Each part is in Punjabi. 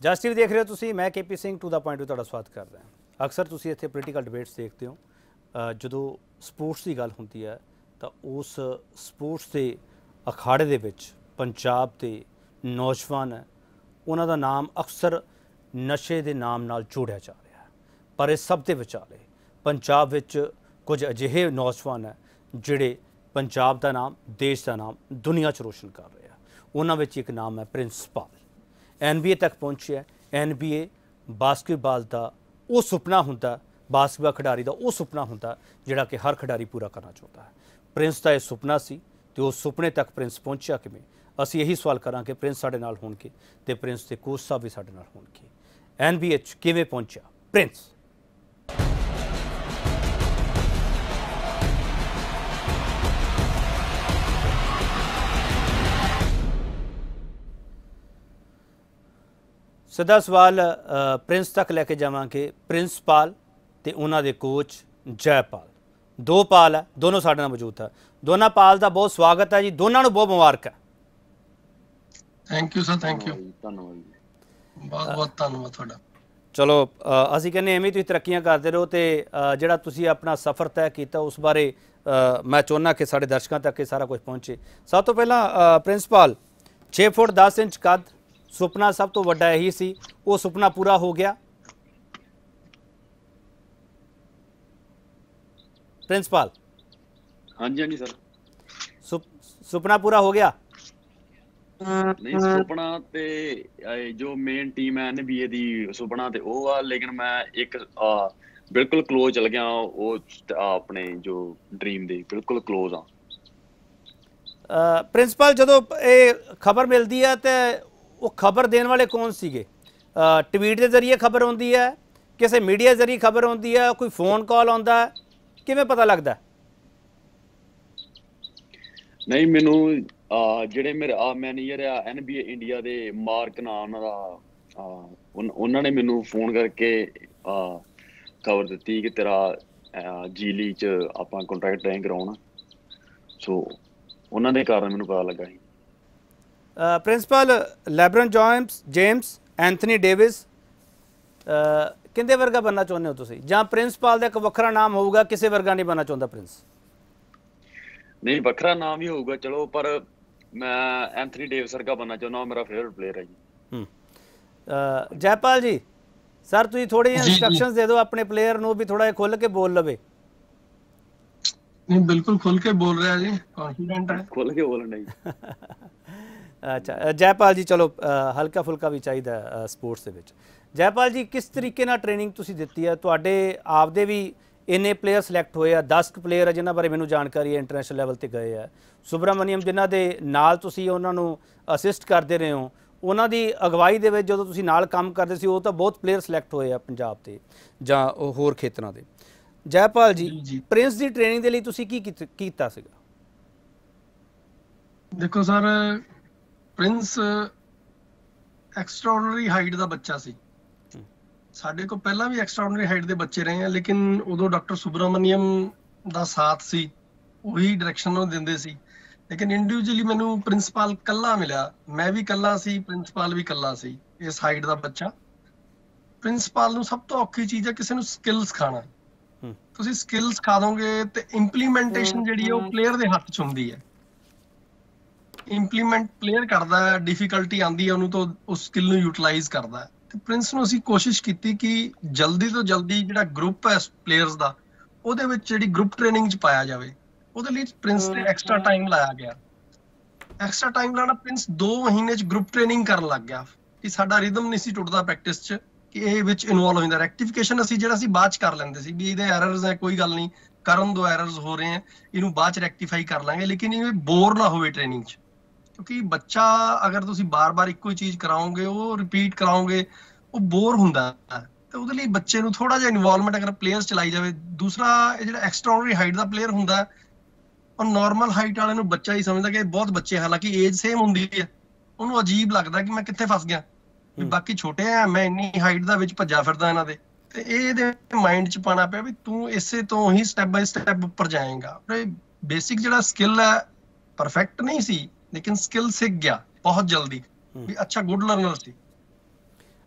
ਜਸ ਟੀਵੀ ਦੇਖ ਰਹੇ ਹੋ ਤੁਸੀਂ, ਮੈਂ KP Singh to the point ਵਿੱਚ ਤੁਹਾਡਾ ਸਵਾਗਤ ਕਰਦਾ ਹਾਂ। ਅਕਸਰ ਤੁਸੀਂ ਇੱਥੇ ਪੋਲੀਟੀਕਲ ਡਿਬੇਟਸ ਦੇਖਦੇ ਹੋ। ਜਦੋਂ ਸਪੋਰਟਸ ਦੀ ਗੱਲ ਹੁੰਦੀ ਹੈ ਤਾਂ ਉਸ ਸਪੋਰਟਸ ਦੇ ਅਖਾੜੇ ਦੇ ਵਿੱਚ ਪੰਜਾਬ ਦੇ ਨੌਜਵਾਨ ਹੈ, ਉਹਨਾਂ ਦਾ ਨਾਮ ਅਕਸਰ ਨਸ਼ੇ ਦੇ ਨਾਮ ਨਾਲ ਜੋੜਿਆ ਜਾ ਰਿਹਾ ਹੈ। ਪਰ ਇਸ ਸਭ ਦੇ ਵਿਚਾਲੇ ਪੰਜਾਬ ਵਿੱਚ ਕੁਝ ਅਜਿਹੇ ਨੌਜਵਾਨ ਹੈ ਜਿਹੜੇ ਪੰਜਾਬ ਦਾ ਨਾਮ, ਦੇਸ਼ ਦਾ ਨਾਮ ਦੁਨੀਆ 'ਚ ਰੋਸ਼ਨ ਕਰ ਰਹੇ ਆ। ਉਹਨਾਂ ਵਿੱਚ ਇੱਕ ਨਾਮ ਹੈ ਪ੍ਰਿੰਸਪਾਲ। NBA तक पहुँचे। NBA बास्केटबाल का वो सुपना होंदा, बास्केटबाल खिडारी का वो सुपना होंदा जिहड़ा कि हर खिडारी पूरा करना चाहता है। प्रिंस का यह सुपना सी ते उस सुपने तक प्रिंस पहुँचा किवें? असीं यही सवाल करांगे प्रिंस साडे नाल होणगे ते प्रिंस के कोच साहब भी साडे नाल होणगे। NBA किवें पहुँचा प्रिंस? सीधा सवाल प्रिंस तक लैके जावांगे। प्रिंसपाल ते उन्हां दे कोच जयपाल, दो पाल है, दोनों साडे नाल मौजूद है। दोनों पाल का बहुत स्वागत है जी, दोनों नूं बहुत मुबारक है। Thank you sir, thank you, धन्यवाद, बहुत बहुत धन्यवाद तुहाडा। चलो असीं कहने एवें तुसीं तरक्कियां करदे रहो ते जिहड़ा तुसीं अपना सफ़र तय कीता उस बारे मैं चाहुंदा कि साडे दर्शकां तक ये सारा कुछ पहुँचे। सब तो पहलां प्रिंसपाल, 6 फुट 10 इंच कद, सुपना सब तो वड्डा यही सी, वो सुपना पूरा हो गया? प्रिंसिपल हाँ जी, हाँ जी सर। सुपना पूरा हो गया? नहीं, सुपना ते जो मेन टीम है NBA दी सुपना ते वो आ, लेकिन मैं एक बिल्कुल क्लोज चल गया वो अपने जो ड्रीम दे बिल्कुल क्लोज हाँ। प्रिंसिपल जदों ये खबर मिलती है तो वो खबर देने वाले कौन सीगे? ट्वीट के जरिए खबर आती है, किसी मीडिया के जरिए खबर आती है, कोई फोन कॉल आता है, किवें पता लगता है? नहीं, मैनू जिहड़े मेरे मैनेजर आ NBA इंडिया दे मार्क नाम उन्होंने मैनू फोन करके खबर दी कि तेरा जी लीग च आपां कॉन्ट्रैक्ट तय कराउणा, सो उन्होंने कारण मैनू पता लगा ही। Principal LeBron James, Anthony Davis किंदे वर्गा बनना चाਹੁੰਦੇ ਹੋ ਤੁਸੀਂ, ਜਾਂ प्रिंसिपल ਦਾ ਇੱਕ ਵੱਖਰਾ ਨਾਮ ਹੋਊਗਾ, ਕਿਸੇ ਵਰਗਾ ਨਹੀਂ बनना ਚਾਹੁੰਦਾ प्रिंस? नहीं, ਵੱਖਰਾ ਨਾਮ ਹੀ ਹੋਊਗਾ ਚਲੋ, ਪਰ मैं एंथनी डेविस वर्गा बनना चाਹੁੰਦਾ ਹਾਂ, मेरा फेवरेट प्लेयर है जी। जयपाल जी सर ਤੁਸੀਂ ਥੋੜੀ ਇੰਸਟਰਕਸ਼ਨਸ ਦੇ ਦਿਓ ਆਪਣੇ ਪਲੇਅਰ ਨੂੰ ਵੀ ਥੋੜਾ ਖੁੱਲ ਕੇ ਬੋਲ ਲਵੇ। नहीं, बिल्कुल खुल के बोल रहा है जी, कॉन्फिडेंट है, खुल के बोलना जी। अच्छा जयपाल जी, चलो हल्का फुल्का भी चाहिए स्पोर्ट्स ਦੇ ਵਿੱਚ। जयपाल जी किस तरीके ਨਾਲ ट्रेनिंग ਤੁਸੀਂ ਦਿੱਤੀ ਹੈ? ਤੁਹਾਡੇ ਆਪਦੇ ਵੀ ਇੰਨੇ ਪਲੇਅਰ ਸਿਲੈਕਟ ਹੋਏ ਆ, 10 ਪਲੇਅਰ ਆ ਜਿਨ੍ਹਾਂ ਬਾਰੇ ਮੈਨੂੰ ਜਾਣਕਾਰੀ ਹੈ, ਇੰਟਰਨੈਸ਼ਨਲ ਲੈਵਲ ਤੇ ਗਏ ਆ। ਸੁਬਰਾਮਨੀਅਮ ਜਿਨ੍ਹਾਂ ਦੇ ਨਾਲ ਤੁਸੀਂ ਉਹਨਾਂ ਨੂੰ ਅਸਿਸਟ ਕਰਦੇ ਰਹੇ ਹੋ, ਉਹਨਾਂ ਦੀ ਅਗਵਾਈ ਦੇ ਵਿੱਚ ਜਦੋਂ ਤੁਸੀਂ ਨਾਲ ਕੰਮ ਕਰਦੇ ਸੀ, ਉਹ ਤਾਂ ਬਹੁਤ ਪਲੇਅਰ ਸਿਲੈਕਟ ਹੋਏ ਆ ਪੰਜਾਬ ਦੇ ਜਾਂ ਹੋਰ ਖੇਤਰਾਂ ਦੇ। ਜੈਪਾਲ ਜੀ, ਪ੍ਰਿੰਸ ਦੀ ਟ੍ਰੇਨਿੰਗ ਦੇ ਲਈ ਤੁਸੀਂ ਕੀ ਕੀਤਾ ਸੀਗਾ? ਦੇਖੋ ਸਰ, ਪ੍ਰਿੰਸ ਐਕਸਟਰਾਆਰਡੀਨਰੀ ਹਾਈਟ ਦਾ ਬੱਚਾ ਸੀ। ਸਾਡੇ ਕੋਲ ਪਹਿਲਾਂ ਵੀ ਐਕਸਟਰਾਆਰਡੀਨਰੀ ਹਾਈਟ ਦੇ ਬੱਚੇ ਰਹੇ ਆ, ਲੇਕਿਨ ਉਦੋਂ ਡਾਕਟਰ ਸੁਬਰਾਮਨੀਅਮ ਦਾ ਸਾਥ ਸੀ, ਉਹੀ ਡਾਇਰੈਕਸ਼ਨ ਉਹ ਦਿੰਦੇ ਸੀ। ਲੇਕਿਨ ਇੰਡੀਵਿਜੂਅਲੀ ਮੈਨੂੰ ਪ੍ਰਿੰਸੀਪਲ ਕੱਲਾ ਮਿਲਿਆ, ਮੈਂ ਵੀ ਕੱਲਾ ਸੀ, ਪ੍ਰਿੰਸੀਪਲ ਵੀ ਕੱਲਾ ਸੀ ਇਸ ਹਾਈਟ ਦਾ ਬੱਚਾ। ਪ੍ਰਿੰਸੀਪਲ ਨੂੰ ਸਭ ਤੋਂ ਔਖੀ ਚੀਜ਼ ਹੈ ਕਿਸੇ ਨੂੰ ਸਕਿੱਲ ਸਿਖਾਉਣਾ। ਤੁਸੀਂ ਸਕਿੱਲ ਸਿਖਾ ਦੋਗੇ ਤੇ ਇੰਪਲੀਮੈਂਟੇਸ਼ਨ ਜਿਹੜੀ ਹੈ ਉਹ ਪਲੇਅਰ ਦੇ ਹੱਥ 'ਚ ਹੁੰਦੀ ਹੈ। ਇੰਪਲੀਮੈਂਟ ਪਲੇਅਰ ਕਰਦਾ ਹੈ, ਡਿਫਿਕਲਟੀ ਆਉਂਦੀ ਹੈ ਉਹਨੂੰ ਤਾਂ ਉਸ ਸਕਿੱਲ ਨੂੰ ਯੂਟਿਲਾਈਜ਼ ਕਰਦਾ ਹੈ। ਤੇ ਪ੍ਰਿੰਸ ਨੂੰ ਅਸੀਂ ਕੋਸ਼ਿਸ਼ ਕੀਤੀ ਕਿ ਜਲਦੀ ਤੋਂ ਜਲਦੀ ਜਿਹੜਾ ਗਰੁੱਪ ਹੈ ਪਲੇਅਰਸ ਦਾ, ਉਹਦੇ ਵਿੱਚ ਜਿਹੜੀ ਗਰੁੱਪ ਟ੍ਰੇਨਿੰਗ 'ਚ ਪਾਇਆ ਜਾਵੇ। ਉਹਦੇ ਲਈ ਪ੍ਰਿੰਸ ਨੇ ਐਕਸਟਰਾ ਟਾਈਮ ਲਾਇਆ ਗਿਆ। ਐਕਸਟਰਾ ਟਾਈਮ ਲਾਣਾ, ਪ੍ਰਿੰਸ 2 ਮਹੀਨੇ 'ਚ ਗਰੁੱਪ ਟ੍ਰੇਨਿੰਗ ਕਰਨ ਲੱਗ ਗਿਆ ਕਿ ਸਾਡਾ ਰਿਦਮ ਨਹੀਂ ਸੀ ਟੁੱਟਦਾ ਪ੍ਰੈਕਟਿਸ 'ਚ, ਕਿ ਇਹ ਵਿੱਚ ਇਨਵੋਲਵ ਹੋ ਜਾਂਦਾ। ਰੈਕਟੀਫਿਕੇਸ਼ਨ ਅਸੀਂ ਜਿਹੜਾ ਸੀ ਬਾਅਦ 'ਚ ਕਰ ਲੈਂਦੇ ਸੀ ਵੀ ਇਹਦੇ ਐਰਰਸ ਹੈ, ਕੋਈ ਗੱਲ ਨਹੀਂ, ਕਰਨ ਦੋ, ਐਰਰਸ ਹੋ ਰਹੇ ਹੈ, ਇਹਨੂੰ ਬਾਅਦ 'ਚ ਰੈਕਟੀਫਾਈ ਕਰ ਲਾਂਗੇ, ਲੇਕਿਨ ਇਹ ਬੋਰ ਨਾ ਹੋਵੇ ਟ੍ਰੇਨਿੰਗ 'ਚ। ਕਿਉਂਕਿ ਬੱਚਾ ਅਗਰ ਤੁਸੀਂ ਬਾਰ-ਬਾਰ ਇੱਕੋ ਹੀ ਚੀਜ਼ ਕਰਾਓਗੇ, ਉਹ ਰਿਪੀਟ ਕਰਾਓਗੇ, ਉਹ ਬੋਰ ਹੁੰਦਾ ਹੈ। ਤੇ ਉਹਦੇ ਲਈ ਬੱਚੇ ਨੂੰ ਥੋੜਾ ਜਿਹਾ ਇਨਵੋਲਵਮੈਂਟ ਅਗਰ ਪਲੇਅਰਸ ਚਲਾਈ ਜਾਵੇ। ਦੂਸਰਾ, ਇਹ ਜਿਹੜਾ ਐਕਸਟਰਾਆਰਡੀਨਰੀ ਹਾਈਟ ਦਾ ਪਲੇਅਰ ਹੁੰਦਾ, ਉਹ ਨਾਰਮਲ ਹਾਈਟ ਵਾਲੇ ਨੂੰ ਬੱਚਾ ਹੀ ਸਮਝਦਾ ਕਿ ਬਹੁਤ ਬੱਚੇ, ਹਾਲਾਂਕਿ ਏਜ ਸੇਮ ਹੁੰਦੀ ਹੈ, ਉਹਨੂੰ ਅਜੀਬ ਲੱਗਦਾ ਕਿ ਮੈਂ ਕਿੱਥੇ ਫਸ ਗਿਆ, ਬਾਕੀ ਛੋਟੇ ਆ, ਮੈਂ ਇੰਨੀ ਹਾਈਟ ਦਾ ਵਿੱਚ ਭੱਜਾ ਫਿਰਦਾ ਇਹਨਾਂ ਦੇ। ਤੇ ਇਹ ਇਹਦੇ ਮਾਈਂਡ 'ਚ ਪਾਣਾ ਪਿਆ ਵੀ ਤੂੰ ਇਸੇ ਤੋਂ ਹੀ ਸਟੈਪ ਬਾਈ ਸਟੈਪ ਉੱਪਰ ਜਾਏਗਾ। ਬੇਸਿਕ ਜਿਹੜਾ ਸਕਿੱਲ ਹੈ ਪਰਫੈਕਟ ਨਹੀਂ ਸੀ, ਲੇਕਿਨ ਸਕਿੱਲ ਸਿੱਖ ਗਿਆ ਬਹੁਤ ਜਲਦੀ ਵੀ। ਅੱਛਾ, ਗੁੱਡ ਲਰਨਰ ਸੀ।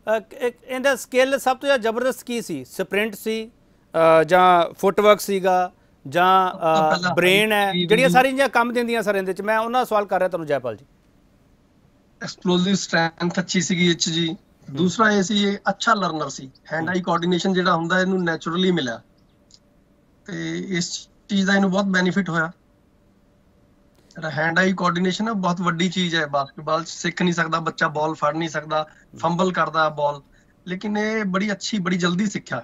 ਇਹਦਾ ਸਕਿੱਲ ਸਭ ਤੋਂ ਜ਼ਿਆਦਾ ਜ਼ਬਰਦਸਤ ਕੀ ਸੀ? ਸਪ੍ਰਿੰਟ ਸੀ ਜਾਂ ਫੁੱਟਵਰਕ ਸੀਗਾ ਜਾਂ ਬ੍ਰੇਨ ਹੈ, ਜਿਹੜੀਆਂ ਸਾਰੀਆਂ ਚੀਜ਼ਾਂ ਕੰਮ ਦਿੰਦੀਆਂ ਸਰ ਇਹਦੇ 'ਚ? ਮੈਂ ਉਹਨਾਂ ਦਾ ਸਵਾਲ ਕਰ ਰਿਹਾ ਤੁਹਾਨੂੰ ਜੈਪਾਲ ਜੀ। ਐਕਸਪਲੋਸਿਵ ਸਟਰੈਂਥ ਅੱਛੀ ਸੀਗੀ ਇਹ 'ਚ ਜੀ। ਦੂਸਰਾ ਇਹ ਸੀ, ਇਹ ਅੱਛਾ ਲਰਨਰ ਸੀ। ਹੈਂਡ ਆਈ ਕੋਆਰਡੀਨੇਸ਼ਨ ਜਿਹੜਾ ਹੁੰਦਾ ਇਹਨੂੰ ਨੈਚੁਰਲੀ ਮਿਲਿਆ ਤੇ ਇਸ ਚੀਜ਼ ਦਾ ਇਹਨੂੰ ਬਹੁਤ ਬੈਨੀਫਿਟ ਹੋਇਆ। ਹੈਂਡ ਆਈ ਕੋਆਰਡੀਨੇਸ਼ਨ ਬਹੁਤ ਵੱਡੀ ਚੀਜ਼ ਹੈ। ਬਾਸਕਟਬਾਲ 'ਚ ਸਿੱਖ ਨਹੀਂ ਸਕਦਾ ਬੱਚਾ, ਬਾਲ ਫੜ ਨਹੀਂ ਸਕਦਾ, ਫੰਬਲ ਕਰਦਾ ਬਾਲ, ਲੇਕਿਨ ਇਹ ਬੜੀ ਅੱਛੀ, ਬੜੀ ਜਲਦੀ ਸਿੱਖਿਆ।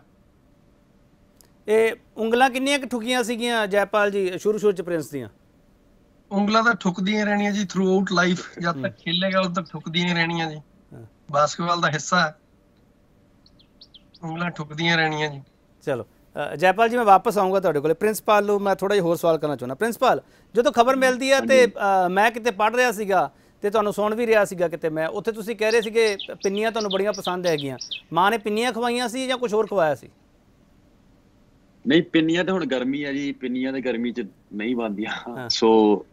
ਇਹ ਉਂਗਲਾਂ ਕਿੰਨੀਆਂ ਕੁ ਠੁਕੀਆਂ ਸੀਗੀਆਂ ਜੈਪਾਲ ਜੀ ਸ਼ੁਰੂ 'ਚ ਪ੍ਰਿੰਸ ਦੀਆਂ? ਉਂਗਲਾਂ ਤਾਂ ਠੁਕਦੀਆਂ ਰਹਿਣੀਆਂ ਜੀ ਥਰੂ ਆਊਟ ਲਾਈਫ, ਜਦ ਤੱਕ ਖੇਲੇਗਾ ਉਦੋਂ ਤੱਕ ਠੁਕਦੀਆਂ ਰਹਿਣੀਆਂ ਜੀ। ਬਾਸਕਟਬਾਲ ਦਾ ਹਿੱਸਾ ਹੈ, ਉਂਗਲਾਂ ਠੁਕਦੀਆਂ ਰਹਿਣੀਆਂ ਜੀ। ਚਲੋ ਜੈਪਾਲ ਜੀ, ਮੈਂ ਵਾਪਸ ਆਉਂਗਾ ਤੁਹਾਡੇ ਕੋਲ। ਪ੍ਰਿੰਸੀਪਲ ਨੂੰ ਮੈਂ ਥੋੜਾ ਜਿਹਾ ਹੋਰ ਸਵਾਲ ਕਰਨਾ ਚਾਹੁੰਦਾ। ਪ੍ਰਿੰਸੀਪਲ, ਜਦੋਂ ਖਬਰ ਮਿਲਦੀ ਹੈ ਤੇ ਮੈਂ ਕਿਤੇ ਪੜ੍ਹ ਰਿਹਾ ਸੀਗਾ ਤੇ ਤੁਹਾਨੂੰ ਸੁਣ ਵੀ ਰਿਹਾ ਸੀਗਾ ਕਿਤੇ, ਮੈਂ ਉੱਥੇ ਤੁਸੀਂ ਕਹਿ ਰਹੇ ਸੀਗੇ ਪਿੰਨੀਆਂ ਤੁਹਾਨੂੰ ਬੜੀਆਂ ਪਸੰਦ ਹੈਗੀਆਂ। ਮਾਂ ਨੇ ਪਿੰਨੀਆਂ ਖਵਾਈਆਂ ਸੀ ਜਾਂ ਕੁਝ ਹੋਰ ਖਵਾਇਆ ਸੀ? ਨਹੀਂ, ਪਿੰਨੀਆਂ ਤੇ ਹੁਣ ਗਰਮੀ ਹੈ ਜੀ, ਪਿੰਨੀਆਂ ਤੇ ਗਰਮੀ 'ਚ ਨਹੀਂ ਬਣਦੀਆਂ, ਸੋ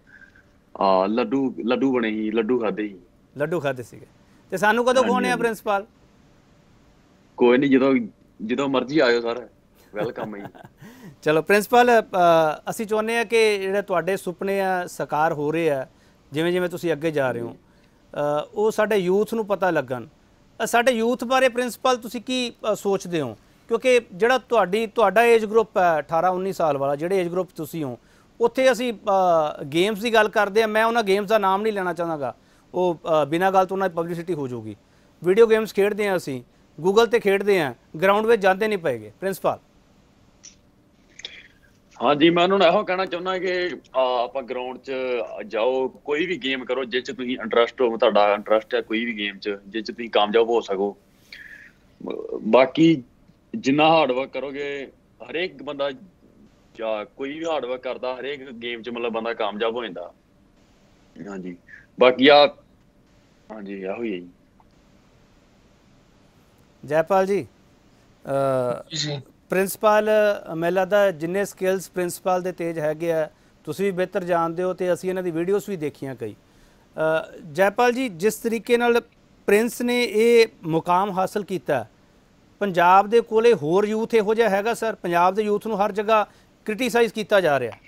ਲੱਡੂ ਬਣੇ ਸੀ, ਲੱਡੂ ਖਾਦੇ ਸੀ। ਲੱਡੂ ਖਾਦੇ ਸੀਗੇ ਤੇ ਸਾਨੂੰ ਕਦੋਂ ਖਵਾਉਣੇ ਆ ਪ੍ਰਿੰਸੀਪਲ? ਕੋਈ ਨਹੀਂ, ਜਦੋਂ ਮਰਜ਼ੀ ਆਇਓ ਸਰ, ਵੈਲਕਮ ਹੈ। ਚਲੋ ਪ੍ਰਿੰਸੀਪਲ, ਅਸੀਂ ਚਾਹੁੰਦੇ ਹਾਂ ਕਿ ਜਿਹੜੇ ਤੁਹਾਡੇ ਸੁਪਨੇ ਆ ਸਾਕਾਰ ਹੋ ਰਹੇ ਆ, ਜਿਵੇਂ ਜਿਵੇਂ ਤੁਸੀਂ ਅੱਗੇ ਜਾ ਰਹੇ ਹੋ, ਉਹ ਸਾਡੇ ਯੂਥ ਨੂੰ ਪਤਾ ਲੱਗਣ। ਸਾਡੇ ਯੂਥ ਬਾਰੇ ਪ੍ਰਿੰਸੀਪਲ ਤੁਸੀਂ ਕੀ ਸੋਚਦੇ ਹੋ? ਕਿਉਂਕਿ ਜਿਹੜਾ ਤੁਹਾਡਾ ਏਜ ਗਰੁੱਪ ਹੈ 18-19 ਸਾਲ ਵਾਲਾ, ਜਿਹੜੇ ਏਜ ਗਰੁੱਪ ਤੁਸੀਂ ਹੋ, ਉੱਥੇ ਅਸੀਂ ਗੇਮਸ ਦੀ ਗੱਲ ਕਰਦੇ ਹਾਂ। ਮੈਂ ਉਹਨਾਂ ਗੇਮਸ ਦਾ ਨਾਮ ਨਹੀਂ ਲੈਣਾ ਚਾਹਾਂਗਾ, ਉਹ ਬਿਨਾਂ ਗੱਲ ਤੋਂ ਉਹਨਾਂ ਦੀ ਪਬਲਿਸਿਟੀ ਹੋ ਜਾਊਗੀ। ਵੀਡੀਓ ਗੇਮਸ ਖੇਡਦੇ ਹਾਂ ਅਸੀਂ, ਗੂਗਲ ਤੇ ਖੇਡਦੇ ਹਾਂ, ਗਰਾਊਂਡ ਵਿੱਚ ਜਾਂਦੇ ਨਹੀਂ ਪਏਗੇ। ਪ੍ਰਿੰਸੀਪਲ। ਹਾਂਜੀ, ਮੈਂ ਉਹਨਾਂ ਨੂੰ ਇਹੋ ਕਹਿਣਾ ਚਾਹੁੰਦਾ ਕਿ ਆਪਾਂ ਗਰਾਊਂਡ 'ਚ ਜਾਓ, ਕੋਈ ਵੀ ਗੇਮ ਕਰੋ ਜਿਸ 'ਚ ਤੁਸੀਂ ਇੰਟਰਸਟ ਹੋ, ਤੁਹਾਡਾ ਇੰਟਰਸਟ ਹੈ ਕੋਈ ਵੀ ਗੇਮ 'ਚ, ਜਿਸ 'ਚ ਤੁਸੀਂ ਕਾਮਯਾਬ ਹੋ ਸਕੋ। ਬਾਕੀ ਜਿੰਨਾ ਹਾਰਡ ਵਰਕ ਕਰੋਗੇ, ਹਰੇਕ ਬੰਦਾ ਕੋਈ ਵੀ ਹਾਰਡ ਵਰਕ ਕਰਦਾ, ਹਰੇਕ ਗੇਮ 'ਚ ਮਤਲਬ ਬੰਦਾ ਕਾਮਯਾਬ ਹੋ ਜਾਂਦਾ। ਹਾਂਜੀ, ਬਾਕੀ ਹਾਂਜੀ ਇਹੋ ਹੀ ਹੈ ਜੀ। ਜੈਪਾਲ ਜੀ, ਪ੍ਰਿੰਸੀਪਲ, ਮੈਨੂੰ ਲੱਗਦਾ ਜਿੰਨੇ ਸਕਿੱਲਸ ਪ੍ਰਿੰਸੀਪਲ ਦੇ ਤੇਜ਼ ਹੈਗੇ ਆ, ਤੁਸੀਂ ਵੀ ਬਿਹਤਰ ਜਾਣਦੇ ਹੋ ਤੇ ਅਸੀਂ ਇਹਨਾਂ ਦੀ ਵੀਡੀਓਜ਼ ਵੀ ਦੇਖੀਆਂ ਕਈ। ਜੈਪਾਲ ਜੀ, ਜਿਸ ਤਰੀਕੇ ਨਾਲ ਪ੍ਰਿੰਸ ਨੇ ਇਹ ਮੁਕਾਮ ਹਾਸਲ ਕੀਤਾ, ਪੰਜਾਬ ਦੇ ਕੋਲੇ ਹੋਰ ਯੂਥ ਇਹੋ ਜਿਹਾ ਹੈਗਾ ਸਰ? ਪੰਜਾਬ ਦੇ ਯੂਥ ਨੂੰ ਹਰ ਜਗ੍ਹਾ ਕ੍ਰਿਟੀਸਾਈਜ਼ ਕੀਤਾ ਜਾ ਰਿਹਾ।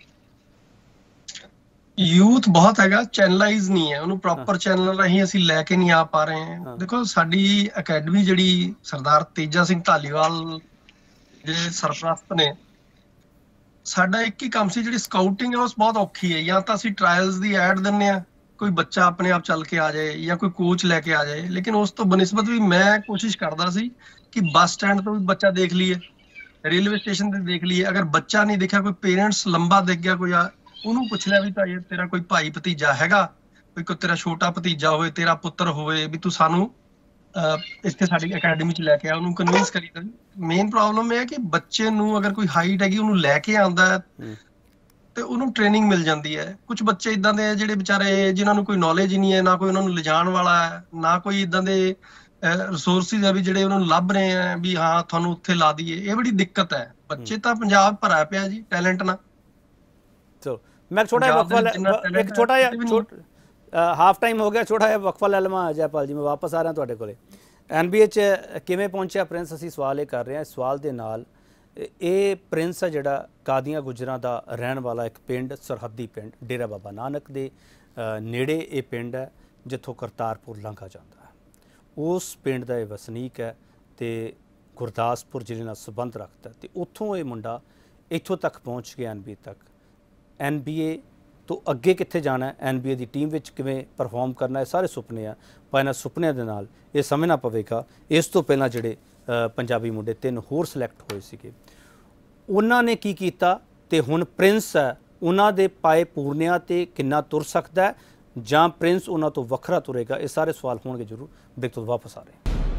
ਯੂਥ ਬਹੁਤ ਹੈਗਾ, ਚੈਨਲਾਈਜ਼ ਨਹੀਂ ਹੈ, ਉਹਨੂੰ ਪ੍ਰੋਪਰ ਚੈਨਲ ਰਾਹੀਂ ਅਸੀਂ ਲੈ ਕੇ ਨਹੀਂ ਆ ਪਾ ਰਹੇ ਹਾਂ। ਦੇਖੋ, ਸਾਡੀ ਅਕੈਡਮੀ ਜਿਹੜੀ ਸਰਦਾਰ ਤੇਜਾ ਸਿੰਘ ਧਾਲੀਵਾਲ ਜਿਹੜੇ ਸਰਪ੍ਰਸਤ ਨੇ, ਸਾਡਾ ਇੱਕ ਹੀ ਕੰਮ ਸੀ, ਜਿਹੜੀ ਸਕਾਊਟਿੰਗ ਹੈ ਉਸ ਬਹੁਤ ਔਖੀ ਹੈ। ਜਾਂ ਤਾਂ ਅਸੀਂ ਟਰਾਇਲਸ ਦੀ ਐਡ ਦਿੰਦੇ ਹਾਂ, ਕੋਈ ਬੱਚਾ ਆਪਣੇ ਆਪ ਚੱਲ ਕੇ ਆ ਜਾਏ ਜਾਂ ਕੋਈ ਕੋਚ ਲੈ ਕੇ ਆ ਜਾਏ, ਲੇਕਿਨ ਉਸ ਤੋਂ ਬਨਿਸਬਤ ਵੀ ਮੈਂ ਕੋਸ਼ਿਸ਼ ਕਰਦਾ ਸੀ ਕਿ ਬੱਸ ਸਟੈਂਡ ਤੋਂ ਵੀ ਬੱਚਾ ਦੇਖ ਲਈਏ, ਰੇਲਵੇ ਸਟੇਸ਼ਨ ਤੇ ਦੇਖ ਲਈਏ। ਅਗਰ ਬੱਚਾ ਨਹੀਂ ਦੇਖਿਆ, ਕੋਈ ਪੇਰੈਂਟਸ ਲੰਬਾ ਦੇਖ ਗਿਆ, ਕੋਈ ਉਹਨੂੰ ਪੁੱਛ ਲਿਆ ਵੀ ਭਾਈ ਤੇਰਾ ਕੋਈ ਭਾਈ ਭਤੀਜਾ ਹੈਗਾ, ਕੋਈ ਤੇਰਾ ਛੋਟਾ ਭਤੀਜਾ ਹੋਵੇ, ਤੇਰਾ ਪੁੱਤਰ ਹੋਵੇ, ਵੀ ਤੂੰ ਸਾਨੂੰ ਇੱਥੇ ਸਾਡੀ ਅਕੈਡਮੀ 'ਚ ਲੈ ਕੇ ਆ, ਉਹਨੂੰ ਕਨਵਿੰਸ ਕਰੀਦਾ। ਮੇਨ ਪ੍ਰੋਬਲਮ ਇਹ ਹੈ ਕਿ ਬੱਚੇ ਨੂੰ ਅਗਰ ਕੋਈ ਹਾਈਟ ਹੈਗੀ, ਉਹਨੂੰ ਲੈ ਕੇ ਆਉਂਦਾ ਤੇ ਉਹਨੂੰ ਟ੍ਰੇਨਿੰਗ ਮਿਲ ਜਾਂਦੀ ਹੈ। ਕੁਝ ਬੱਚੇ ਇਦਾਂ ਦੇ ਜਿਹੜੇ ਵਿਚਾਰੇ ਜਿਨ੍ਹਾਂ ਨੂੰ ਕੋਈ ਨੌਲੇਜ ਹੀ ਨਹੀਂ ਹੈ, ਨਾ ਕੋਈ ਉਹਨਾਂ ਨੂੰ ਲਿਜਾਣ ਵਾਲਾ ਹੈ, ਨਾ ਕੋਈ ਇਦਾਂ ਦੇ ਰਿਸੋਰਸਿਸ ਹੈ ਵੀ ਜਿਹੜੇ ਉਹਨਾਂ ਨੂੰ ਲੱਭ ਰਹੇ ਆ ਵੀ ਹਾਂ ਤੁਹਾਨੂੰ ਉੱਥੇ ਲਾ ਦਈਏ। ਇਹ ਬੜੀ ਦਿੱਕਤ ਹੈ। ਬੱਚੇ ਤਾਂ ਪੰਜਾਬ ਭਰਿਆ ਪਿਆ ਜੀ ਟੈਲੈਂਟ ਨਾਲ। ਚਲੋ ਮੈਂ ਛੋਟਾ ਜਿਹਾ ਵਕਫਾ, ਇੱਕ ਛੋਟਾ ਜਿਹਾ ਹਾਫ ਟਾਈਮ ਹੋ ਗਿਆ, ਛੋਟਾ ਜਿਹਾ ਵਕਫਾ ਲੈ ਲਵਾਂ ਜੈਪਾਲ ਜੀ, ਮੈਂ ਵਾਪਸ ਆ ਰਿਹਾ ਤੁਹਾਡੇ ਕੋਲੇ। NBA 'ਚ ਕਿਵੇਂ ਪਹੁੰਚਿਆ ਪ੍ਰਿੰਸ, ਅਸੀਂ ਸਵਾਲ ਇਹ ਕਰ ਰਹੇ ਹਾਂ। ਇਸ ਸਵਾਲ ਦੇ ਨਾਲ ਇਹ ਪ੍ਰਿੰਸ ਹੈ ਜਿਹੜਾ ਕਾਦੀਆਂ ਗੁਜਰਾਂ ਦਾ ਰਹਿਣ ਵਾਲਾ ਇੱਕ ਪਿੰਡ, ਸਰਹੱਦੀ ਪਿੰਡ ਡੇਰਾ ਬਾਬਾ ਨਾਨਕ ਦੇ ਨੇੜੇ ਇਹ ਪਿੰਡ ਹੈ ਜਿੱਥੋਂ ਕਰਤਾਰਪੁਰ ਲੰਘਾ ਜਾਂਦਾ ਹੈ। ਉਸ ਪਿੰਡ ਦਾ ਇਹ ਵਸਨੀਕ ਹੈ ਤੇ ਗੁਰਦਾਸਪੁਰ ਜ਼ਿਲ੍ਹੇ ਨਾਲ ਸੰਬੰਧ ਰੱਖਦਾ ਤੇ ਉੱਥੋਂ ਇਹ ਮੁੰਡਾ ਇੱਥੋਂ ਤੱਕ ਪਹੁੰਚ ਗਿਆ NBA ਤੱਕ। NBA ਤੋਂ ਅੱਗੇ ਕਿੱਥੇ ਜਾਣਾ ਹੈ, NBA ਦੀ ਟੀਮ ਵਿੱਚ ਕਿਵੇਂ ਪਰਫਾਰਮ ਕਰਨਾ, ਇਹ ਸਾਰੇ ਸੁਪਨੇ ਆ। ਪਰ ਇਹਨਾਂ ਸੁਪਨਿਆਂ ਦੇ ਨਾਲ ਇਹ ਸਮਝਣਾ ਪਵੇਗਾ ਇਸ ਤੋਂ ਪਹਿਲਾਂ ਜਿਹੜੇ ਪੰਜਾਬੀ ਮੁੰਡੇ 3 ਹੋਰ ਸਿਲੈਕਟ ਹੋਏ ਸੀਗੇ, ਉਹਨਾਂ ਨੇ ਕੀ ਕੀਤਾ ਤੇ ਹੁਣ ਪ੍ਰਿੰਸ ਹੈ ਉਹਨਾਂ ਦੇ ਪਾਏ ਪੂਰਨਿਆਂ ਤੇ ਕਿੰਨਾ ਤੁਰ ਸਕਦਾ ਹੈ ਜਾਂ ਪ੍ਰਿੰਸ ਉਹਨਾਂ ਤੋਂ ਵੱਖਰਾ ਤੁਰੇਗਾ। ਇਹ ਸਾਰੇ ਸਵਾਲ ਹੋਣਗੇ ਜ਼ਰੂਰ। ਬ੍ਰੇਕ ਤੋਂ ਵਾਪਸ ਆ ਰਹੇ।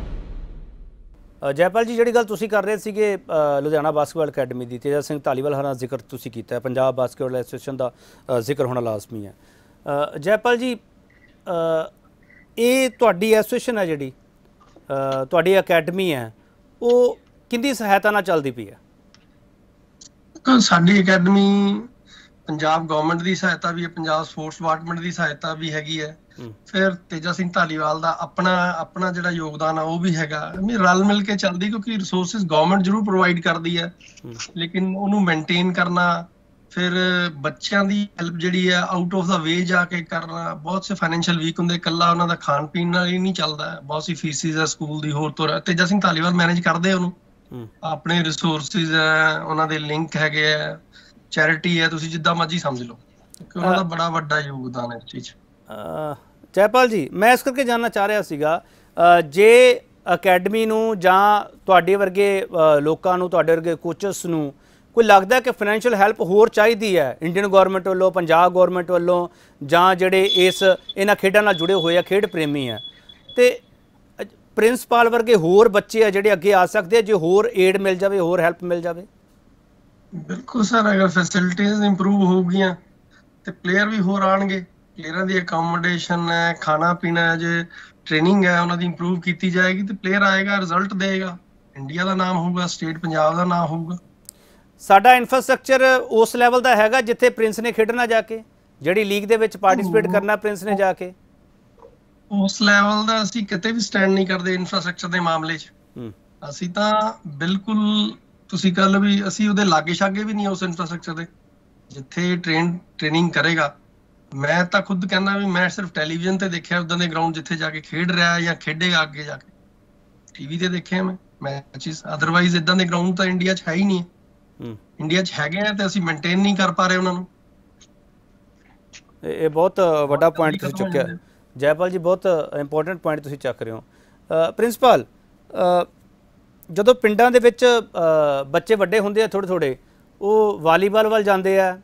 ਜੈਪਾਲ ਜੀ, ਜਿਹੜੀ ਗੱਲ ਤੁਸੀਂ ਕਰ ਰਹੇ ਸੀਗੇ ਲੁਧਿਆਣਾ ਬਾਸਕਟਬਾਲ ਅਕੈਡਮੀ ਦੀ, ਤੇਜਾ ਸਿੰਘ ਧਾਲੀਵਾਲ ਹਰਾਂ ਜ਼ਿਕਰ ਤੁਸੀਂ ਕੀਤਾ ਹੈ, ਪੰਜਾਬ ਬਾਸਕਟਬਾਲ ਐਸੋਸੀਏਸ਼ਨ ਦਾ ਜ਼ਿਕਰ ਹੋਣਾ ਲਾਜ਼ਮੀ ਹੈ। ਜੈਪਾਲ ਜੀ, ਇਹ ਤੁਹਾਡੀ ਐਸੋਸੀਏਸ਼ਨ ਹੈ ਜਿਹੜੀ ਤੁਹਾਡੀ ਅਕੈਡਮੀ ਹੈ, ਉਹ ਕਿਹਦੀ ਸਹਾਇਤਾ ਨਾਲ ਚੱਲਦੀ ਪਈ ਹੈ? ਸਾਡੀ ਅਕੈਡਮੀ ਪੰਜਾਬ ਗਵਰਨਮੈਂਟ ਦੀ ਸਹਾਇਤਾ ਵੀ ਹੈ, ਪੰਜਾਬ ਸਪੋਰਟਸ ਡਿਪਾਰਟਮੈਂਟ ਦੀ ਸਹਾਇਤਾ ਵੀ ਹੈਗੀ ਹੈ। ਫਿਰ ਤੇਜਾ ਸਿੰਘ ਧਾਲੀਵਾਲ ਦਾ ਆਪਣਾ ਜਿਹੜਾ ਯੋਗਦਾਨ ਆ ਉਹ ਵੀ ਹੈਗਾ। ਰਲ ਮਿਲ ਕੇ ਚੱਲਦੀ, ਕਿਉਂਕਿ ਰਿਸੋਰਸਿਸ ਗਵਰਨਮੈਂਟ ਜ਼ਰੂਰ ਪ੍ਰੋਵਾਈਡ ਕਰਦੀ ਹੈ, ਲੇਕਿਨ ਉਹਨੂੰ ਮੇਨਟੇਨ ਕਰਨਾ, ਫਿਰ ਬੱਚਿਆਂ ਦੀ ਹੈਲਪ ਜਿਹੜੀ ਹੈ ਆਊਟ ਆਫ ਦਾ ਵੇ ਜਾ ਕੇ ਕਰਨਾ। ਬਹੁਤ ਸੇ ਫਾਈਨੈਂਸ਼ੀਅਲ ਵੀਕ ਹੁੰਦੇ, ਇਕੱਲਾ ਉਹਨਾਂ ਦਾ ਖਾਣ ਪੀਣ ਨਾਲ ਹੀ ਨਹੀਂ ਚੱਲਦਾ, ਬਹੁਤ ਸੀ ਫੀਸਿਸ ਹੈ ਸਕੂਲ ਦੀ, ਹੋਰ ਤੋਂ ਤੇਜਾ ਸਿੰਘ ਧਾਲੀਵਾਲ ਮੈਨੇਜ ਕਰਦੇ ਉਹਨੂੰ, ਆਪਣੇ ਰਿਸੋਰਸਿਸ ਹੈ, ਉਹਨਾਂ ਦੇ ਲਿੰਕ ਹੈਗੇ ਆ, ਚੈਰਿਟੀ ਹੈ, ਤੁਸੀਂ ਜਿੱਦਾਂ ਮਰਜ਼ੀ ਸਮਝ ਲਓ, ਕਿਉਂਕਿ ਉਹਨਾਂ ਦਾ ਬੜਾ ਵੱਡਾ ਯੋਗਦਾਨ ਹੈ ਇਸ ਚੀਜ਼ 'ਚ। ਜੈਪਾਲ ਜੀ, ਮੈਂ ਇਸ ਕਰਕੇ ਜਾਣਨਾ ਚਾਹ ਰਿਹਾ ਸੀਗਾ, ਜੇ ਅਕੈਡਮੀ ਨੂੰ ਜਾਂ ਤੁਹਾਡੇ ਵਰਗੇ ਲੋਕਾਂ ਨੂੰ, ਤੁਹਾਡੇ ਵਰਗੇ ਕੋਚਸ ਨੂੰ ਕੋਈ ਲੱਗਦਾ ਕਿ ਫਾਈਨੈਂਸ਼ੀਅਲ ਹੈਲਪ ਹੋਰ ਚਾਹੀਦੀ ਹੈ ਇੰਡੀਅਨ ਗੌਰਮੈਂਟ ਵੱਲੋਂ, ਪੰਜਾਬ ਗੌਰਮੈਂਟ ਵੱਲੋਂ, ਜਾਂ ਜਿਹੜੇ ਇਹਨਾਂ ਖੇਡਾਂ ਨਾਲ ਜੁੜੇ ਹੋਏ ਆ, ਖੇਡ ਪ੍ਰੇਮੀ ਆ, ਤੇ ਪ੍ਰਿੰਸਪਾਲ ਵਰਗੇ ਹੋਰ ਬੱਚੇ ਆ ਜਿਹੜੇ ਅੱਗੇ ਆ ਸਕਦੇ ਆ ਜੇ ਹੋਰ ਏਡ ਮਿਲ ਜਾਵੇ, ਹੋਰ ਹੈਲਪ ਮਿਲ ਜਾਵੇ? ਬਿਲਕੁਲ ਸਰ, ਅਗਰ ਫੈਸਿਲਿਟੀਜ਼ ਇੰਪਰੂਵ ਹੋਊਗੀਆਂ ਤੇ ਪਲੇਅਰ ਵੀ ਹੋਰ ਆਣਗੇ। ਪਲੇਅਰਾਂ ਦੀ ਅਕੋਮੋਡੇਸ਼ਨ ਹੈ, ਖਾਣਾ ਪੀਣਾ ਹੈ, ਜੇ ਟ੍ਰੇਨਿੰਗ ਹੈ ਉਹਨਾਂ ਦੀ ਇੰਪਰੂਵ ਕੀਤੀ ਜਾਏਗੀ ਤੇ ਪਲੇਅਰ ਆਏਗਾ, ਰਿਜ਼ਲਟ ਦੇਗਾ, ਇੰਡੀਆ ਦਾ ਨਾਮ ਹੋਊਗਾ, ਸਟੇਟ ਪੰਜਾਬ ਦਾ ਨਾਮ ਹੋਊਗਾ। ਸਾਡਾ ਇਨਫਰਾਸਟ੍ਰਕਚਰ ਉਸ ਲੈਵਲ ਦਾ ਹੈਗਾ ਜਿੱਥੇ ਪ੍ਰਿੰਸ ਨੇ ਖੇਡਣਾ ਜਾ ਕੇ, ਜਿਹੜੀ ਲੀਗ ਦੇ ਵਿੱਚ ਪਾਰਟਿਸਿਪੇਟ ਕਰਨਾ ਪ੍ਰਿੰਸ ਨੇ ਜਾ ਕੇ? ਉਸ ਲੈਵਲ ਦਾ ਅਸੀਂ ਕਿਤੇ ਵੀ ਸਟੈਂਡ ਨਹੀਂ ਕਰਦੇ ਇਨਫਰਾਸਟ੍ਰਕਚਰ ਦੇ ਮਾਮਲੇ 'ਚ। ਅਸੀਂ ਤਾਂ ਬਿਲਕੁਲ, ਤੁਸੀਂ ਕੱਲ ਵੀ, ਅਸੀਂ ਉਹਦੇ ਲਾਗੇ ਛਾਗੇ ਵੀ ਨਹੀਂ ਉਸ ਇਨਫਰਾਸਟ੍ਰਕਚਰ ਦੇ ਜਿੱਥੇ ਟ੍ਰੇਨਿੰਗ ਕਰੇਗਾ। ਮੈਂ ਤਾਂ ਖੁਦ ਕਹਿੰਦਾ ਵੀ ਮੈਂ ਸਿਰਫ ਟੈਲੀਵਿਜ਼ਨ ਤੇ ਦੇਖਿਆ ਉਦਾਂ ਦੇ ਗਰਾਊਂਡ ਜਿੱਥੇ ਜਾ ਕੇ ਖੇਡ ਰਿਹਾ ਜਾਂ ਖੇਡੇਗਾ ਅੱਗੇ ਜਾ ਕੇ, ਟੀਵੀ ਤੇ ਦੇਖਿਆ ਮੈਂ ਮੈਚਿਸ, ਅਦਰਵਾਈਜ਼ ਇਦਾਂ ਦੇ ਗਰਾਊਂਡ ਤਾਂ ਇੰਡੀਆ 'ਚ ਹੈ ਹੀ ਨਹੀਂ। ਇੰਡੀਆ 'ਚ ਹੈਗੇ ਆ ਤੇ ਅਸੀਂ ਮੇਨਟੇਨ ਨਹੀਂ ਕਰ ਪਾ ਰਹੇ ਉਹਨਾਂ ਨੂੰ। ਇਹ ਬਹੁਤ ਵੱਡਾ ਪੁਆਇੰਟ ਤੁਸੀਂ ਚੁੱਕਿਆ ਜੈਪਾਲ ਜੀ, ਬਹੁਤ ਇੰਪੋਰਟੈਂਟ ਪੁਆਇੰਟ ਤੁਸੀਂ ਚੱਕ ਰਹੇ ਹੋ। ਪ੍ਰਿੰਸੀਪਲ, ਜਦੋਂ ਪਿੰਡਾਂ ਦੇ ਵਿੱਚ ਬੱਚੇ ਵੱਡੇ ਹੁੰਦੇ ਆ ਥੋੜ੍ਹੇ, ਉਹ ਵਾਲੀਬਾਲ ਵੱਲ ਜਾਂਦੇ ਆ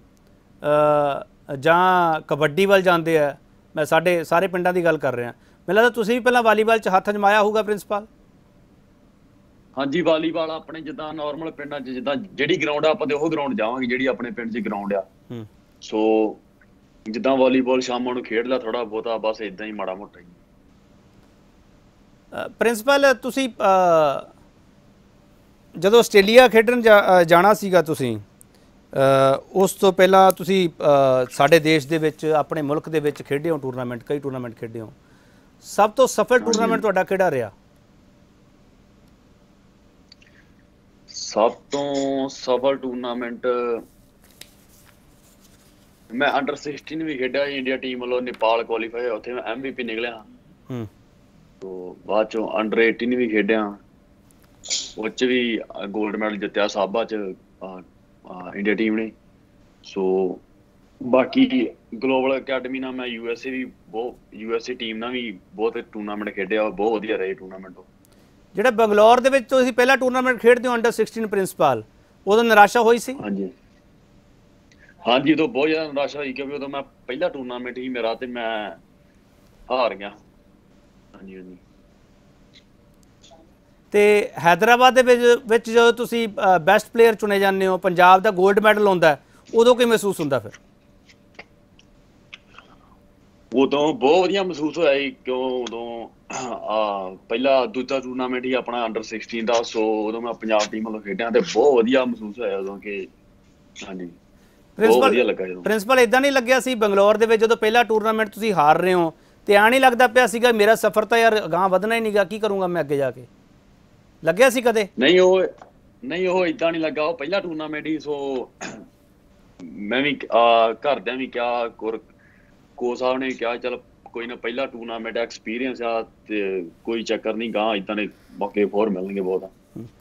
ਜਾਂ ਕਬੱਡੀ ਵੱਲ ਜਾਂਦੇ ਆ। ਮੈਂ ਸਾਡੇ ਸਾਰੇ ਪਿੰਡਾਂ ਦੀ ਗੱਲ ਕਰ ਰਿਹਾ। ਮੈਨੂੰ ਲੱਗਦਾ ਤੁਸੀਂ ਵੀ ਪਹਿਲਾਂ ਵਾਲੀਬਾਲ 'ਚ ਹੱਥ ਅਜਮਾਇਆ ਹੋਊਗਾ ਪ੍ਰਿੰਸੀਪਲ? ਹਾਂਜੀ, ਵਾਲੀਬਾਲ ਆਪਣੇ ਜਿੱਦਾਂ ਨਾਰਮਲ ਪਿੰਡਾਂ 'ਚ ਜਿੱਦਾਂ ਜਿਹੜੀ ਗਰਾਊਂਡ ਆ ਆਪਾਂ ਤੇ ਉਹ ਗਰਾਊਂਡ ਜਾਵਾਂਗੇ ਜਿਹੜੀ ਆਪਣੇ ਪਿੰਡ 'ਚ ਗਰਾਊਂਡ ਆ। ਸੋ ਜਿੱਦਾਂ ਵਾਲੀਬਾਲ ਸ਼ਾਮਾਂ ਨੂੰ ਖੇਡ ਲਿਆ ਥੋੜਾ ਬਹੁਤਾ, ਬਸ ਇਦਾਂ ਹੀ ਮਾੜਾ ਮੋਟਾ ਹੀ। ਪ੍ਰਿੰਸੀਪਲ, ਤੁਸੀਂ ਜਦੋਂ ਆਸਟ੍ਰੇਲੀਆ ਖੇਡਣ ਜਾਣਾ ਸੀਗਾ, ਤੁਸੀਂ ਉਸ ਤੋਂ ਪਹਿਲਾਂ ਤੁਸੀਂ ਸਾਡੇ ਦੇਸ਼ ਦੇ ਵਿੱਚ, ਆਪਣੇ ਮੁਲਕ ਦੇ ਵਿੱਚ ਖੇਡੇ ਹੋ ਟੂਰਨਾਮੈਂਟ, ਕਈ ਟੂਰਨਾਮੈਂਟ ਖੇਡੇ ਹੋ। ਸਭ ਤੋਂ ਸਫਲ ਟੂਰਨਾਮੈਂਟ ਤੁਹਾਡਾ ਕਿਹੜਾ ਰਿਹਾ? ਸਭ ਤੋਂ ਸਫਲ ਟੂਰਨਾਮੈਂਟ ਮੈਂ ਅੰਡਰ 16 ਵੀ ਖੇਡਿਆ ਇੰਡੀਆ ਟੀਮ ਵੱਲੋਂ, ਨੇਪਾਲ ਕੁਆਲੀਫਾਈ ਹੋਇਆ, ਉੱਥੇ ਮੈਂ MVP ਨਿਕਲਿਆ। ਤੋਂ ਬਾਅਦ ਚੋਂ ਅੰਡਰ 18 ਵੀ ਖੇਡਿਆ, ਉਹ 'ਚ ਵੀ ਗੋਲਡ ਮੈਡਲ ਜਿੱਤਿਆ ਸਾਬਾ 'ਚ ਇੰਡੀਆ ਟੀਮ ਨੇ। ਸੋ ਬਾਕੀ ਗਲੋਬਲ ਅਕੈਡਮੀ ਨਾਲ ਮੈਂ USA ਟੀਮ ਨਾਲ ਵੀ ਬਹੁਤ ਟੂਰਨਾਮੈਂਟ ਖੇਡਿਆ, ਬਹੁਤ ਵਧੀਆ ਰਹੇ ਟੂਰਨਾਮੈਂਟ। ਜਿਹੜਾ ਬੰਗਲੌਰ ਦੇ ਵਿੱਚ ਤੁਸੀਂ ਪਹਿਲਾ ਟੂਰਨਾਮੈਂਟ ਖੇਡਦੇ ਹੋ ਅੰਡਰ 16 ਪ੍ਰਿੰਸੀਪਲ, ਉਦੋਂ ਨਿਰਾਸ਼ਾ ਹੋਈ ਸੀ? ਹਾਂਜੀ, ਉਦੋਂ ਬਹੁਤ ਜ਼ਿਆਦਾ ਨਿਰਾਸ਼ਾ ਹੋਈ, ਕਿਉਂਕਿ ਉਦੋਂ ਮੈਂ ਪਹਿਲਾ ਟੂਰਨਾਮੈਂਟ ਹੀ ਮੇਰਾ ਤੇ ਮੈਂ ਹਾਰ ਗਿਆ। ਹਾਂਜੀ। ਤੇ ਹੈਦਰਾਬਾਦ ਦੇ ਵਿੱਚ ਜਦੋਂ ਤੁਸੀਂ ਬੈਸਟ ਪਲੇਅਰ ਚੁਣੇ ਜਾਂਦੇ ਹੋ, ਪੰਜਾਬ ਦਾ ਗੋਲਡ ਮੈਡਲ ਆਉਂਦਾ, ਉਦੋਂ ਕੀ ਮਹਿਸੂਸ ਹੁੰਦਾ ਫਿਰ? ਉਦੋਂ ਬਹੁਤ ਵਧੀਆ ਮਹਿਸੂਸ ਹੋਇਆ ਸੀ, ਕਿਉਂ ਉਦੋਂ ਪਹਿਲਾ ਦੂਜਾ ਟੂਰਨਾਮੈਂਟ ਹੀ ਆਪਣਾ ਅੰਡਰ 16 ਦਾ। ਸੋ ਉਦੋਂ ਮੈਂ ਪੰਜਾਬ ਟੀਮ ਵੱਲੋਂ ਖੇਡਿਆ ਤੇ ਬਹੁਤ ਵਧੀਆ ਮਹਿਸੂਸ ਹੋਇਆ ਉਦੋਂ ਕਿ ਹਾਂਜੀ ਬਹੁਤ ਵਧੀਆ ਲੱਗਾ। ਪ੍ਰਿੰਸੀਪਲ, ਇਦਾਂ ਨਹੀਂ ਲੱਗਿਆ ਸੀ ਬੰਗਲੌਰ ਦੇ ਵਿੱਚ ਜਦੋਂ ਪਹਿਲਾ ਟੂਰਨਾਮੈਂਟ ਤੁਸੀਂ ਹਾਰ ਰਹੇ ਹੋ ਤੇ ਆ ਨਹੀਂ ਲੱਗਦਾ ਪਿਆ ਸੀਗਾ ਮੇਰਾ ਸਫ਼ਰ ਤਾਂ ਯਾਰ ਅਗਾਂਹ ਵਧਣਾ ਹੀ ਨਹੀਂਗਾ, ਕੀ ਕਰੂੰਗਾ ਮੈਂ ਅੱਗੇ ਜਾ ਕੇ? ਲੱਗਿਆ ਸੀ ਕਦੇ? ਨਹੀਂ, ਉਹ ਇਦਾਂ ਨਹੀਂ ਲੱਗਾ, ਉਹ ਪਹਿਲਾ ਟੂਰਨਾਮੈਂਟ ਹੀ। ਸੋ ਮੈਂ ਵੀ ਘਰਦਿਆਂ ਵੀ ਕਿਹਾ, ਕੋਚ ਸਾਹਿਬ ਨੇ ਕਿਹਾ ਚੱਲ ਕੋਈ ਨਾ, ਪਹਿਲਾ ਟੂਰਨਾਮੈਂਟ ਐਕਸਪੀਰੀਅੰਸ ਆ ਤੇ ਕੋਈ ਚੱਕਰ ਨਹੀਂ, ਗਾਂ ਇਦਾਂ ਦੇ ਮੌਕੇ ਹੋਰ ਮਿਲਣਗੇ ਬਹੁਤ।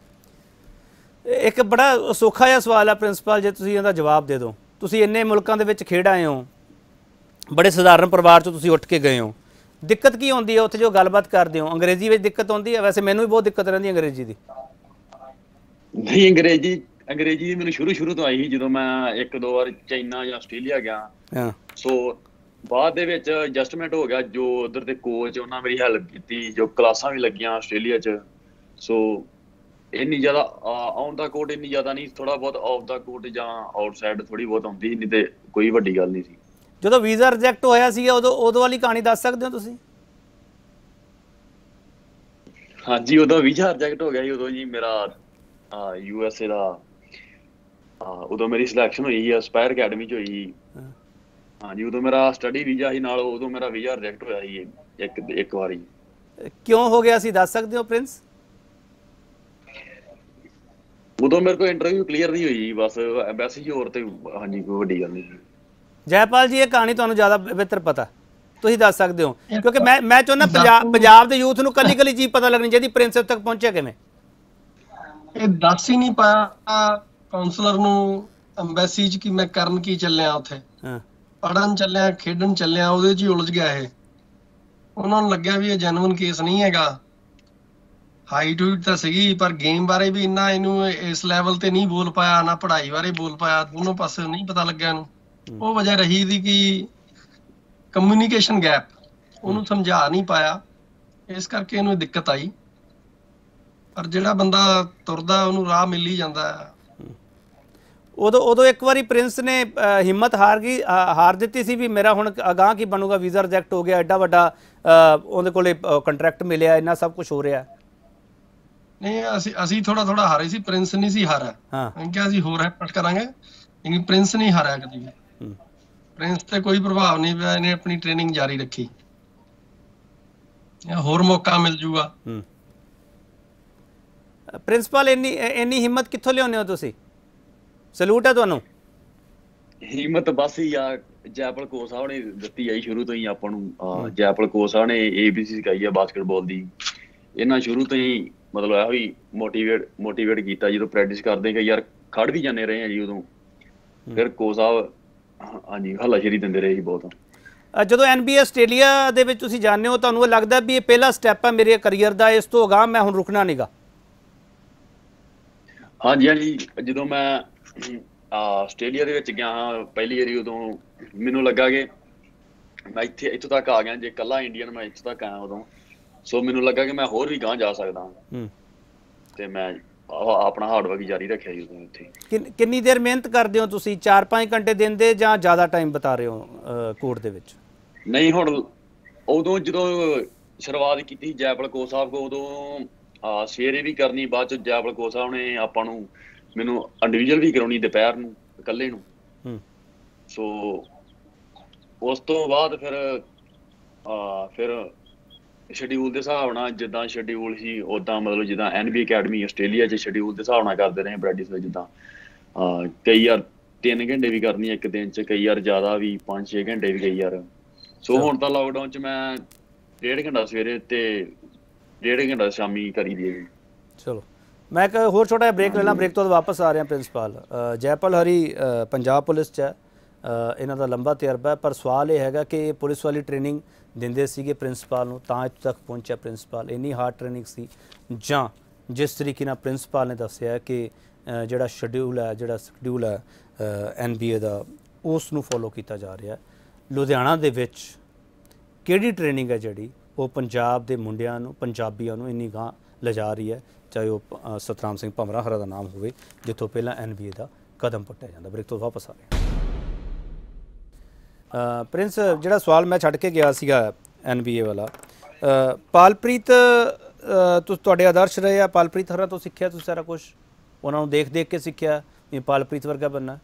ਇੱਕ ਬੜਾ ਸੌਖਾ ਜਿਹਾ ਸਵਾਲ ਆ ਪ੍ਰਿੰਸੀਪਲ, ਜੇ ਤੁਸੀਂ ਇਹਦਾ ਜਵਾਬ ਦੇ ਦਿਓ। ਤੁਸੀਂ ਇੰਨੇ ਮੁਲਕਾਂ ਦੇ ਵਿੱਚ ਖੇਡ ਆਏ ਹੋ, ਬੜੇ ਸਧਾਰਨ ਪਰਿਵਾਰ 'ਚੋਂ ਤੁਸੀਂ ਉੱਠ ਕੇ ਗਏ ਹੋ, ਦਿੱਕਤ ਕੀ ਆਉਂਦੀ ਹੈ ਉੱਥੇ ਜੋ ਗੱਲਬਾਤ ਕਰਦੇ ਹੋ? ਅੰਗਰੇਜ਼ੀ ਵਿੱਚ ਦਿੱਕਤ ਆਉਂਦੀ ਹੈ? ਵੈਸੇ ਮੈਨੂੰ ਵੀ ਬਹੁਤ ਦਿੱਕਤ ਰਹਿੰਦੀ ਅੰਗਰੇਜ਼ੀ ਦੀ। ਨਹੀਂ, ਅੰਗਰੇਜ਼ੀ ਮੈਨੂੰ ਸ਼ੁਰੂ ਤੋਂ ਆਈ ਸੀ ਜਦੋਂ ਮੈਂ 1-2 ਵਾਰ ਚਾਈਨਾ ਜਾਂ ਆਸਟ੍ਰੇਲੀਆ ਗਿਆ। ਸੋ ਬਾਅਦ ਦੇ ਵਿੱਚ ਐਡਜਸਟਮੈਂਟ ਹੋ ਗਿਆ, ਜੋ ਉਧਰ ਦੇ ਕੋਚ ਉਹਨਾਂ ਮੇਰੀ ਹੈਲਪ ਕੀਤੀ, ਜੋ ਕਲਾਸਾਂ ਵੀ ਲੱਗੀਆਂ ਆਸਟ੍ਰੇਲੀਆ 'ਚ। ਸੋ ਇੰਨੀ ਜ਼ਿਆਦਾ ਔਨ ਦਾ ਕੋਰਟ ਇੰਨੀ ਜ਼ਿਆਦਾ ਨਹੀਂ, ਥੋੜਾ ਬਹੁਤ ਆਫ ਦਾ ਕੋਰਟ ਜਾਂ ਆਊਟਸਾਈਡ ਥੋੜੀ ਬਹੁਤ ਆਉਂਦੀ, ਨਹੀਂ ਤੇ ਕੋਈ ਵੱਡੀ ਗੱਲ ਨਹੀਂ ਸੀ। ਜਦੋਂ ਵੀਜ਼ਾ ਰਿਜੈਕਟ ਹੋਇਆ ਸੀਗਾ ਉਦੋਂ ਵਾਲੀ ਕਹਾਣੀ ਦੱਸ ਸਕਦੇ ਹੋ ਤੁਸੀਂ? ਹਾਂਜੀ, ਉਦੋਂ ਵੀਜ਼ਾ ਰਿਜੈਕਟ ਹੋ ਗਿਆ ਸੀ। ਉਦੋਂ ਜੀ ਮੇਰਾ USA ਦਾ ਉਦੋਂ ਮੇਰੀ ਸਿਲੈਕਸ਼ਨ ਹੋਈ ਸੀ, ਐਸਪਾਇਰ ਅਕੈਡਮੀ 'ਚ ਹੋਈ। ਹਾਂਜੀ ਉਦੋਂ ਮੇਰਾ ਸਟੱਡੀ ਵੀਜ਼ਾ ਸੀ ਨਾਲ, ਉਦੋਂ ਮੇਰਾ ਵੀਜ਼ਾ ਰਿਜੈਕਟ ਹੋਇਆ ਸੀ ਇੱਕ ਵਾਰੀ। ਕਿਉਂ ਹੋ ਗਿਆ ਸੀ ਦੱਸ ਸਕਦੇ ਹੋ ਪ੍ਰਿੰਸ? ਉਦੋਂ ਮੇਰੇ ਕੋਲ ਇੰਟਰਵਿਊ ਕਲੀਅਰ ਨਹੀਂ ਹੋਈ ਬਸ, ਐਮਬੈਸੀ ਸੀ ਹੋਰ ਤੇ ਹਾਂਜੀ ਕੋਈ ਵੱਡੀ ਗੱਲ ਨਹੀਂ। ਜੈਪਾਲ ਜੀ ਇਹ ਕਹਾਣੀ ਤੁਹਾਨੂੰ ਜ਼ਿਆਦਾ ਬਿਹਤਰ ਪਤਾ, ਤੁਸੀਂ ਦੱਸ ਸਕਦੇ ਹੋ, ਇਹ ਕਿਉਂਕਿ ਮੈਂ ਚਾਹੁੰਦਾ ਪੰਜਾਬ ਦੇ ਯੂਥ ਨੂੰ ਕੱਲੀ ਕੱਲੀ ਚੀਜ਼ ਪਤਾ ਲੱਗਣੀ ਚਾਹੀਦੀ, ਪ੍ਰਿੰਸ ਤੱਕ ਪਹੁੰਚਿਆ ਕਿਵੇਂ। ਇਹ ਦੱਸ ਹੀ ਨਹੀਂ ਪਾਇਆ ਕਾਉਂਸਲਰ ਨੂੰ ਐਮਬੈਸੀ 'ਚ ਕਿ ਮੈਂ ਕਰਨ ਕੀ ਚੱਲਿਆ, ਉੱਥੇ ਹਾਂ ਪੜਨ ਚੱਲਿਆ ਖੇਡਣ ਚੱਲਿਆ, ਉਹਦੇ 'ਚ ਹੀ ਉਲਝ ਗਿਆ ਇਹ। ਉਹਨਾਂ ਨੂੰ ਲੱਗਿਆ ਵੀ ਇਹ ਜੈਨੂਇਨ ਕੇਸ ਨਹੀਂ ਹੈਗਾ। ਹਾਈਟ ਹੂਟ ਤਾਂ ਸੀਗੀ ਪਰ ਗੇਮ ਬਾਰੇ ਵੀ ਇੰਨਾ ਇਹਨੂੰ ਇਸ ਲੈਵਲ ਤੇ ਨਹੀਂ ਬੋਲ ਪਾਇਆ, ਨਾ ਪੜ੍ਹਾਈ ਬਾਰੇ ਬੋਲ ਪਾਇਆ, ਦੋਨੋਂ ਪਾਸੇ ਨਹੀਂ ਪਤਾ ਲੱਗਿਆ ਇਹਨੂੰ। ਉਹ ਵਜ੍ਹਾ ਰਹੀ ਦੀ ਕਿ ਕਮਿਊਨੀਕੇਸ਼ਨ ਗੈਪ, ਉਹਨੂੰ ਸਮਝਾ ਨਹੀਂ ਪਾਇਆ, ਇਸ ਕਰਕੇ ਇਹਨੂੰ ਦਿੱਕਤ ਆਈ। ਪਰ ਜਿਹੜਾ ਬੰਦਾ ਤੁਰਦਾ ਉਹਨੂੰ ਰਾਹ ਮਿਲ ਹੀ ਜਾਂਦਾ ਹੈ। ਉਦੋਂ ਇੱਕ ਵਾਰੀ ਪ੍ਰਿੰਸ ਨੇ ਹਿੰਮਤ ਹਾਰ ਦਿੱਤੀ ਸੀ ਵੀ ਮੇਰਾ ਹੁਣ ਅਗਾਂਹ ਕੀ ਬਣੂਗਾ, ਵੀਜ਼ਾ ਰਿਜੈਕਟ ਹੋ ਗਿਆ, ਐਡਾ ਵੱਡਾ ਉਹਦੇ ਕੋਲੇ ਕੰਟਰੈਕਟ ਮਿਲਿਆ, ਇੰਨਾ ਸਭ ਕੁਝ ਹੋ ਰਿਹਾ। ਨਹੀਂ ਅਸੀਂ ਥੋੜਾ ਹਾਰੇ ਸੀ, ਪ੍ਰਿੰਸ ਨਹੀਂ ਸੀ ਹਾਰਿਆ। ਅਸੀਂ ਕਿਹਾ ਅਸੀਂ ਹੋਰ ਐਫਰਟ ਕਰਾਂਗੇ, ਲੇਕਿਨ ਪ੍ਰਿੰਸ ਨਹੀਂ ਹਾਰਿਆ ਕਦੀ ਵੀ। ਪ੍ਰਿੰਸ ਤੇ ਕੋਈ ਪ੍ਰਭਾਵ ਨਹੀਂ ਪਿਆ, ਇਹਨੇ ਆਪਣੀ ਟ੍ਰੇਨਿੰਗ ਜਾਰੀ ਰੱਖੀ। ਹੋਰ ਮੌਕਾ ਮਿਲ ਜੂਗਾ। ਪ੍ਰਿੰਸੀਪਲ ਇੰਨੀ ਹਿੰਮਤ ਕਿੱਥੋਂ ਲਿਆਉਂਦੇ ਹੋ ਤੁਸੀਂ? ਸਲੂਟ ਹੈ ਤੁਹਾਨੂੰ। ਹਿੰਮਤ ਬਸ ਹੀ ਆ ਜੈਪਲ ਕੋਚ ਸਾਹਿਬ ਨੇ ਦਿੱਤੀ ਆਈ ਸ਼ੁਰੂ ਤੋਂ ਹੀ ਆਪਾਂ ਨੂੰ। ਜੈਪਲ ਕੋਚ ਸਾਹਿਬ ਨੇ ABC ਸਿਖਾਈ ਆ ਬਾਸਕਟਬਾਲ ਦੀ। ਇਹਨਾਂ ਸ਼ੁਰੂ ਤੋਂ ਹੀ ਮਤਲਬ ਇਹੋ ਹੀ ਮੋਟੀਵੇਟ ਕੀਤਾ। ਜਦੋਂ ਪ੍ਰੈਕਟਿਸ ਕਰਦੇ ਕਿ ਯਾਰ ਖੜ ਵੀ ਜਾਂਦੇ ਰਹੇ ਆ ਜੀ ਉਦੋਂ, ਫਿਰ ਕੋਚ ਸਾਹਿਬ ਹਾਂਜੀ ਹੱਲਾਸ਼ੇਰੀ ਦਿੰਦੇ ਰਹੇ ਜੀ ਬਹੁਤ। ਜਦੋਂ NBA ਆਸਟ੍ਰੇਲੀਆ ਦੇ ਵਿੱਚ ਤੁਸੀਂ ਜਾਂਦੇ ਹੋ, ਤੁਹਾਨੂੰ ਇਹ ਲੱਗਦਾ ਵੀ ਇਹ ਪਹਿਲਾ ਸਟੈਪ ਹੈ ਮੇਰੇ ਕਰੀਅਰ ਦਾ, ਇਸ ਤੋਂ ਅਗਾਂਹ ਮੈਂ ਹੁਣ ਰੁਕਣਾ ਨਹੀਂਗਾ? ਹਾਂਜੀ ਜਦੋਂ ਮੈਂ ਆਸਟ੍ਰੇਲੀਆ ਦੇ ਵਿੱਚ ਗਿਆ ਪਹਿਲੀ ਵਾਰੀ, ਉਦੋਂ ਮੈਨੂੰ ਲੱਗਾ ਕਿ ਮੈਂ ਇੱਥੋਂ ਤੱਕ ਆ ਗਿਆ, ਜੇ ਇਕੱਲਾ ਇੰਡੀਅਨ ਮੈਂ ਇੱਥੋਂ ਤੱਕ ਆਇਆ ਉਦੋਂ। ਸੋ ਮੈਨੂੰ ਲੱਗਾ ਕਿ ਮੈਂ ਹੋਰ ਵੀ ਗਾਂਹ ਜਾ ਸਕਦਾ, ਤੇ ਮੈਂ ਆਪਣਾ ਹਾਰਡ ਵਰਕ ਜਾਰੀ ਰੱਖਿਆ ਜੀ ਉਦੋਂ ਉੱਥੇ। ਕਿੰਨੀ ਦੇਰ ਮਿਹਨਤ ਕਰਦੇ ਹੋ ਤੁਸੀਂ? 4-5 ਘੰਟੇ ਦਿਨ ਦੇ ਜਾਂ ਜ਼ਿਆਦਾ ਟਾਈਮ ਬਿਤਾ ਰਹੇ ਹੋ ਕੋਰਟ ਦੇ ਵਿੱਚ? ਨਹੀਂ ਹੁਣ ਉਦੋਂ ਜਦੋਂ ਸ਼ੁਰੂਆਤ ਕੀਤੀ ਜੈਪਲ ਕੋਚ ਸਾਹਿਬ ਕੋਲ, ਉਦੋਂ ਸਵੇਰੇ ਵੀ ਕਰਨੀ, ਬਾਅਦ ਚ ਜੈਪਲ ਕੋਚ ਸਾਹਿਬ ਨੇ ਆਪਾਂ ਨੂੰ ਮੈਨੂੰ ਇੰਡੀਵਿਜੂਅਲ ਵੀ ਕਰਾਉਣੀ ਦੁਪਹਿਰ ਨੂੰ ਇਕੱਲੇ ਨੂੰ। ਸੋ ਉਸ ਤੋਂ ਬਾਅਦ ਫਿਰ ਸ਼ਡਿਊਲ ਦੇ ਹਿਸਾਬ ਨਾਲ ਜਿੱਦਾਂ ਸ਼ਡਿਊਲ ਸੀ ਉੱਦਾਂ, ਮਤਲਬ ਜਿੱਦਾਂ NBA ਅਕੈਡਮੀ ਆਸਟ੍ਰੇਲੀਆ 'ਚ ਸ਼ਡਿਊਲ ਦੇ ਹਿਸਾਬ ਨਾਲ ਕਰਦੇ ਰਹੇ ਪ੍ਰੈਕਟਿਸ ਵਿੱਚ। ਜਿੱਦਾਂ ਕਈ ਵਾਰ 3 ਘੰਟੇ ਵੀ ਕਰਨੀ ਇੱਕ ਦਿਨ 'ਚ, ਕਈ ਵਾਰ ਜ਼ਿਆਦਾ ਵੀ 5-6 ਘੰਟੇ ਵੀ ਕਈ ਵਾਰ। ਸੋ ਹੁਣ ਤਾਂ ਲਾਕਡਾਊਨ 'ਚ ਮੈਂ 1.5 ਘੰਟਾ ਸਵੇਰੇ ਤੇ 1.5 ਘੰਟਾ ਸ਼ਾਮੀ ਕਰੀ ਦੀ ਹੈ। ਚਲੋ ਮੈਂ ਇੱਕ ਹੋਰ ਛੋਟਾ ਜਿਹਾ ਬ੍ਰੇਕ ਲੈ ਲਾਂ, ਬ੍ਰੇਕ ਤੋਂ ਬਾਅਦ ਵਾਪਸ ਆ ਰਿਹਾ। ਪ੍ਰਿੰਸੀਪਲ ਜੈਪਲ ਹਰੀ ਪੰਜਾਬ ਪੁਲਿਸ 'ਚ ਹੈ, ਇਹਨਾਂ ਦਾ ਲੰਬਾ ਤਜਰਬਾ, ਪਰ ਸਵਾਲ ਇਹ ਹੈਗਾ ਕਿ ਪੁਲਿਸ ਵਾਲੀ ਟ੍ਰੇਨਿੰਗ ਦਿੰਦੇ ਸੀਗੇ ਪ੍ਰਿੰਸੀਪਲ ਨੂੰ ਤਾਂ ਇੱਥੋਂ ਤੱਕ ਪਹੁੰਚਿਆ ਪ੍ਰਿੰਸੀਪਲ। ਇੰਨੀ ਹਾਰਡ ਟ੍ਰੇਨਿੰਗ ਸੀ, ਜਾਂ ਜਿਸ ਤਰੀਕੇ ਨਾਲ ਪ੍ਰਿੰਸੀਪਲ ਨੇ ਦੱਸਿਆ ਕਿ ਜਿਹੜਾ ਸ਼ਡਿਊਲ ਹੈ NBA ਦਾ, ਉਸ ਨੂੰ ਫੋਲੋ ਕੀਤਾ ਜਾ ਰਿਹਾ। ਲੁਧਿਆਣਾ ਦੇ ਵਿੱਚ ਕਿਹੜੀ ਟ੍ਰੇਨਿੰਗ ਹੈ ਜਿਹੜੀ ਉਹ ਪੰਜਾਬ ਦੇ ਮੁੰਡਿਆਂ ਨੂੰ, ਪੰਜਾਬੀਆਂ ਨੂੰ ਇੰਨੀ ਗਾਂਹ ਲਿਜਾ ਰਹੀ ਹੈ, ਚਾਹੇ ਉਹ ਸਤਨਾਮ ਸਿੰਘ ਭੰਮਰਾ ਹਰਾ ਦਾ ਨਾਮ ਹੋਵੇ, ਜਿੱਥੋਂ ਪਹਿਲਾਂ NBA ਦਾ ਕਦਮ ਪੁੱਟਿਆ ਜਾਂਦਾ। ਬ੍ਰੇਕ ਤੋਂ ਵਾਪਸ ਆ ਰਹੇ। ਪ੍ਰਿੰਸ, ਜਿਹੜਾ ਸਵਾਲ ਮੈਂ ਛੱਡ ਕੇ ਗਿਆ ਸੀਗਾ NBA ਵਾਲਾ, ਪਾਲਪ੍ਰੀਤ ਤੁਹਾਡੇ ਆਦਰਸ਼ ਰਹੇ ਆ, ਪਾਲਪ੍ਰੀਤ ਹਰਾਂ ਤੋਂ ਸਿੱਖਿਆ ਤੁਸੀਂ ਸਾਰਾ ਕੁਛ? ਉਹਨਾਂ ਨੂੰ ਦੇਖ ਕੇ ਸਿੱਖਿਆ ਵੀ ਪਾਲਪ੍ਰੀਤ ਵਰਗਾ ਬਣਨਾ?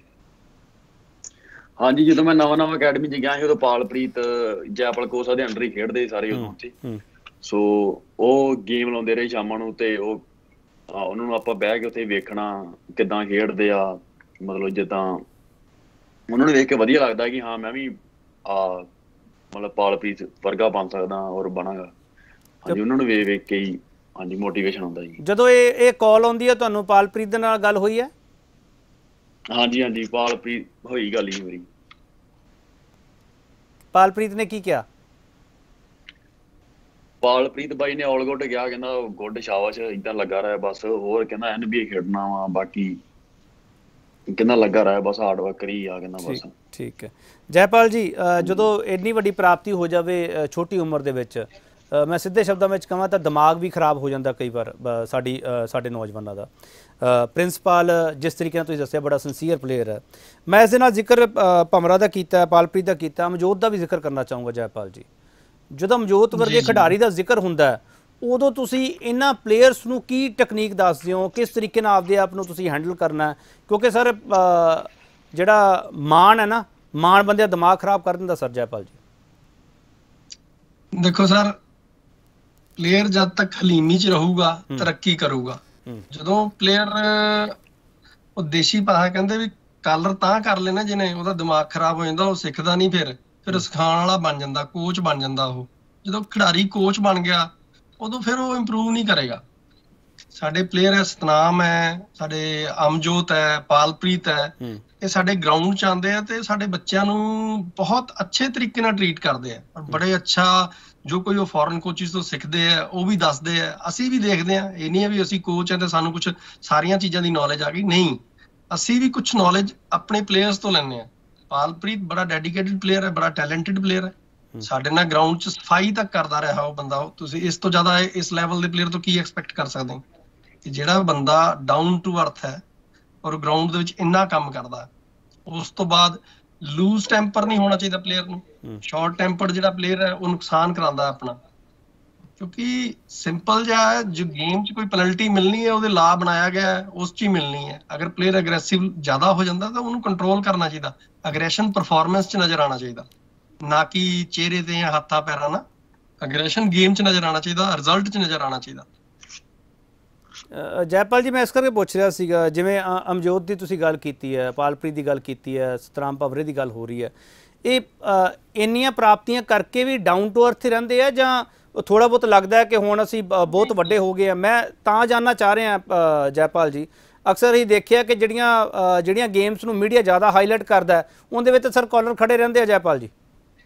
ਹਾਂਜੀ, ਜਦੋਂ ਮੈਂ ਨਵਾਂ ਅਕੈਡਮੀ 'ਚ ਗਿਆ ਸੀ ਉਦੋਂ ਪਾਲਪ੍ਰੀਤ ਜੈਪਲ ਕੋਚ ਦੇ ਅੰਡਰ ਹੀ ਖੇਡਦੇ ਸਾਰੇ ਉਦੋਂ ਉੱਥੇ। ਸੋ ਉਹ ਗੇਮ ਲਾਉਂਦੇ ਰਹੇ ਸ਼ਾਮਾਂ ਨੂੰ, ਤੇ ਉਹਨਾਂ ਨੂੰ ਆਪਾਂ ਬਹਿ ਕੇ ਉੱਥੇ ਵੇਖਣਾ ਕਿੱਦਾਂ ਖੇਡਦੇ ਆ। ਮਤਲਬ ਜਿੱਦਾਂ ਉਹਨਾਂ ਨੂੰ ਵੇਖ ਕੇ ਵਧੀਆ ਲੱਗਦਾ ਕਿ ਹਾਂ ਮੈਂ ਵੀ ਮਤਲਬ ਪਾਲਪ੍ਰੀਤ ਵਰਗਾ ਬਣ ਸਕਦਾ ਔਰ ਬਣਾਂਗਾ। ਹਾਂਜੀ, ਉਹਨਾਂ ਨੂੰ ਵੇਖ ਕੇ ਹੀ ਹਾਂਜੀ ਮੋਟੀਵੇਸ਼ਨ ਆਉਂਦਾ ਜੀ। ਜਦੋਂ ਇਹ ਕਾਲ ਆਉਂਦੀ ਹੈ ਤੁਹਾਨੂੰ, ਪਾਲਪ੍ਰੀਤ ਦੇ ਨਾਲ ਗੱਲ ਹੋਈ ਹੈ? ਹਾਂਜੀ ਪਾਲਪ੍ਰੀਤ ਹੋਈ ਗੱਲ ਹੀ ਮੇਰੀ। ਪਾਲਪ੍ਰੀਤ ਨੇ ਕੀ ਕਿਹਾ? ਪਾਲਪ੍ਰੀਤ ਬਾਈ ਨੇ ਆਲ ਗੁੱਡ ਕਿਹਾ, ਕਹਿੰਦਾ ਗੁੱਡ ਸ਼ਾਬਾਸ਼, ਏਦਾਂ ਲੱਗਾ ਰਿਹਾ ਬਸ, ਹੋਰ ਕਹਿੰਦਾ NBA ਖੇਡਣਾ ਵਾ, ਬਾਕੀ ਕਹਿੰਦਾ ਲੱਗਾ ਰਿਹਾ ਬਸ, ਹਾਰਡ ਵਰਕ ਕਰੀ ਆ ਕਹਿੰਦਾ ਬਸ। ਠੀਕ ਹੈ ਜੈਪਾਲ ਜੀ, ਜਦੋਂ ਇੰਨੀ ਵੱਡੀ ਪ੍ਰਾਪਤੀ ਹੋ ਜਾਵੇ ਛੋਟੀ ਉਮਰ ਦੇ ਵਿੱਚ, ਮੈਂ ਸਿੱਧੇ ਸ਼ਬਦਾਂ ਵਿੱਚ ਕਹਾਂ ਤਾਂ ਦਿਮਾਗ ਵੀ ਖਰਾਬ ਹੋ ਜਾਂਦਾ ਕਈ ਵਾਰ ਸਾਡੇ ਨੌਜਵਾਨਾਂ ਦਾ। ਪ੍ਰਿੰਸੀਪਲ ਜਿਸ ਤਰੀਕੇ ਨਾਲ ਤੁਸੀਂ ਦੱਸਿਆ ਬੜਾ ਸਿੰਸੀਅਰ ਪਲੇਅਰ ਹੈ। ਮੈਂ ਇਸ ਦੇ ਨਾਲ ਜ਼ਿਕਰ ਭੰਮਰਾ ਦਾ ਕੀਤਾ, ਪਾਲਪ੍ਰੀਤ ਦਾ ਕੀਤਾ, ਅਮਜੋਤ ਦਾ ਵੀ ਜ਼ਿਕਰ ਕਰਨਾ ਚਾਹੂੰਗਾ। ਜੈਪਾਲ ਜੀ, ਜਦੋਂ ਅਮਜੋਤ ਵਰਗੇ ਖਿਡਾਰੀ ਦਾ ਜ਼ਿਕਰ ਹੁੰਦਾ, ਉਦੋਂ ਤੁਸੀਂ ਇਹਨਾਂ ਪਲੇਅਰਸ ਨੂੰ ਕੀ ਟੈਕਨੀਕ ਦੱਸਦੇ ਹੋ, ਕਿਸ ਤਰੀਕੇ ਨਾਲ ਆਪਦੇ ਆਪ ਨੂੰ ਤੁਸੀਂ ਹੈਂਡਲ ਕਰਨਾ? ਕਿਉਂਕਿ ਸਰ ਜਿਹੜਾ ਮਾਣ ਹੈ ਨਾ, ਮਾਣ ਬੰਦੇ ਦਾ ਦਿਮਾਗ ਖਰਾਬ ਕਰ ਦਿੰਦਾ ਸਰ ਜੈਪਾਲ ਜੀ? ਦੇਖੋ ਸਰ, ਪਲੇਅਰ ਜਦ ਤੱਕ ਹਲੀਮੀ 'ਚ ਰਹੂਗਾ ਤਰੱਕੀ ਕਰੂਗਾ। ਜਦੋਂ ਪਲੇਅਰ ਉਹ ਦੇਸ਼ੀ ਭਾਸ਼ਾ ਕਹਿੰਦੇ ਵੀ ਕਾਲਰ ਤਾਂ ਕਰ ਲੈਣਾ ਜਿਹਨੇ, ਉਹਦਾ ਦਿਮਾਗ ਖਰਾਬ ਹੋ ਜਾਂਦਾ, ਉਹ ਸਿੱਖਦਾ ਨਹੀਂ, ਫਿਰ ਸਿਖਾਉਣ ਵਾਲਾ ਬਣ ਜਾਂਦਾ, ਕੋਚ ਬਣ ਜਾਂਦਾ। ਉਹ ਜਦੋਂ ਖਿਡਾਰੀ ਕੋਚ ਬਣ ਗਿਆ ਉਦੋਂ ਫਿਰ ਉਹ ਇੰਪਰੂਵ ਨਹੀਂ ਕਰੇਗਾ। ਸਾਡੇ ਪਲੇਅਰ ਹੈ, ਸਤਨਾਮ ਹੈ, ਸਾਡੇ ਅਮਜੋਤ ਹੈ, ਪਾਲਪ੍ਰੀਤ ਹੈ, ਇਹ ਸਾਡੇ ਗਰਾਊਂਡ 'ਚ ਆਉਂਦੇ ਆ ਤੇ ਸਾਡੇ ਬੱਚਿਆਂ ਨੂੰ ਬਹੁਤ ਅੱਛੇ ਤਰੀਕੇ ਨਾਲ ਟਰੀਟ ਕਰਦੇ ਆ, ਔਰ ਬੜੇ ਅੱਛਾ ਜੋ ਕੋਈ ਉਹ ਫੋਰਨ ਕੋਚਿਸ ਤੋਂ ਸਿੱਖਦੇ ਆ ਉਹ ਵੀ ਦੱਸਦੇ ਆ, ਅਸੀਂ ਵੀ ਦੇਖਦੇ ਆ। ਇਹ ਨਹੀਂ ਹੈ ਵੀ ਅਸੀਂ ਕੋਚ ਆ ਤੇ ਸਾਨੂੰ ਕੁਝ ਸਾਰੀਆਂ ਚੀਜ਼ਾਂ ਦੀ ਨੌਲੇਜ ਆ ਗਈ, ਨਹੀਂ, ਅਸੀਂ ਵੀ ਕੁਝ ਨੌਲੇਜ ਆਪਣੇ ਪਲੇਅਰਸ ਤੋਂ ਲੈਂਦੇ ਆ। ਪਾਲਪ੍ਰੀਤ ਬੜਾ ਡੈਡੀਕੇਟਿਡ ਪਲੇਅਰ ਹੈ, ਬੜਾ ਟੈਲੈਂਟਡ ਪਲੇਅਰ ਹੈ, ਸਾਡੇ ਨਾਲ ਗਰਾਊਂਡ 'ਚ ਸਫਾਈ ਤੱਕ ਕਰਦਾ ਰਿਹਾ ਉਹ ਬੰਦਾ। ਤੁਸੀਂ ਇਸ ਤੋਂ ਜ਼ਿਆਦਾ ਇਸ ਲੈਵਲ ਦੇ ਪਲੇਅਰ ਤੋਂ ਕੀ ਐਕਸਪੈਕਟ ਕਰ ਸਕਦੇ ਹੋ ਕਿ ਜਿਹੜਾ ਬੰਦਾ ਡਾਊਨ ਟੂ ਅਰਥ ਹੈ ਔਰ ਗਰਾਊਂਡ ਦੇ ਵਿੱਚ ਇੰਨਾ ਕੰਮ ਕਰਦਾ। ਉਸ ਤੋਂ ਬਾਅਦ ਲੂਜ਼ ਟੈਂਪਰ ਨਹੀਂ ਹੋਣਾ ਚਾਹੀਦਾ ਪਲੇਅਰ ਨੂੰ। ਸ਼ਾਰਟ ਟੈਂਪਰਡ ਜਿਹੜਾ ਪਲੇਅਰ ਹੈ ਉਹ ਨੁਕਸਾਨ ਕਰਾਉਂਦਾ ਆਪਣਾ, ਕਿਉਂਕਿ ਸਿੰਪਲ ਜਿਹਾ ਹੈ, ਜੋ ਗੇਮ 'ਚ ਕੋਈ ਪੈਨਲਟੀ ਮਿਲਣੀ ਹੈ ਉਹਦੇ ਲਾ ਬਣਾਇਆ ਗਿਆ ਹੈ, ਉਸ 'ਚ ਹੀ ਮਿਲਣੀ ਹੈ। ਅਗਰ ਪਲੇਅਰ ਅਗਰੈਸਿਵ ਜ਼ਿਆਦਾ ਹੋ ਜਾਂਦਾ ਤਾਂ ਉਹਨੂੰ ਕੰਟਰੋਲ ਕਰਨਾ ਚਾਹੀਦਾ। ਅਗਰੈਸ਼ਨ ਪਰਫਾਰਮੈਂਸ 'ਚ ਨਜ਼ਰ ਆਉਣਾ ਚਾਹੀਦਾ, ਨਾ ਕਿ ਚਿਹਰੇ ਤੇ ਜਾਂ ਹੱਥਾਂ ਪੈਰਾਂ ਨਾਲ। ਅਗਰੈਸ਼ਨ ਗੇਮ 'ਚ ਨਜ਼ਰ ਆਉਣਾ ਚਾਹੀਦਾ, ਰਿਜ਼ਲਟ 'ਚ ਨਜ਼ਰ ਆਉਣਾ ਚਾਹੀਦਾ। ਜੈਪਾਲ ਜੀ, ਮੈਂ ਇਸ ਕਰਕੇ ਪੁੱਛ ਰਿਹਾ ਸੀਗਾ, ਜਿਵੇਂ ਅਮਜੋਤ ਦੀ ਤੁਸੀਂ ਗੱਲ ਕੀਤੀ ਹੈ, ਪਾਲਪ੍ਰੀਤ ਦੀ ਗੱਲ ਕੀਤੀ ਹੈ, ਸਤਨਾਮ ਪਵਰੇ ਦੀ ਗੱਲ ਹੋ ਰਹੀ ਹੈ, ਇਹ ਇੰਨੀਆਂ ਪ੍ਰਾਪਤੀਆਂ ਕਰਕੇ ਵੀ ਡਾਊਨ ਟੂ ਅਰਥ ਹੀ ਰਹਿੰਦੇ ਆ ਜਾਂ ਥੋੜ੍ਹਾ ਬਹੁਤ ਲੱਗਦਾ ਹੈ ਕਿ ਹੁਣ ਅਸੀਂ ਬਹੁਤ ਵੱਡੇ ਹੋ ਗਏ ਆ? ਮੈਂ ਤਾਂ ਜਾਣਨਾ ਚਾਹ ਰਿਹਾ ਜੈਪਾਲ ਜੀ, ਅਕਸਰ ਹੀ ਦੇਖਿਆ ਕਿ ਜਿਹੜੀਆਂ ਗੇਮਸ ਨੂੰ ਮੀਡੀਆ ਜ਼ਿਆਦਾ ਹਾਈਲਾਈਟ ਕਰਦਾ ਹੈ ਉਹਦੇ ਵਿੱਚ ਸਰ ਕਾਲਰ ਖੜੇ ਰਹਿੰਦੇ ਆ ਜੈਪਾਲ ਜੀ।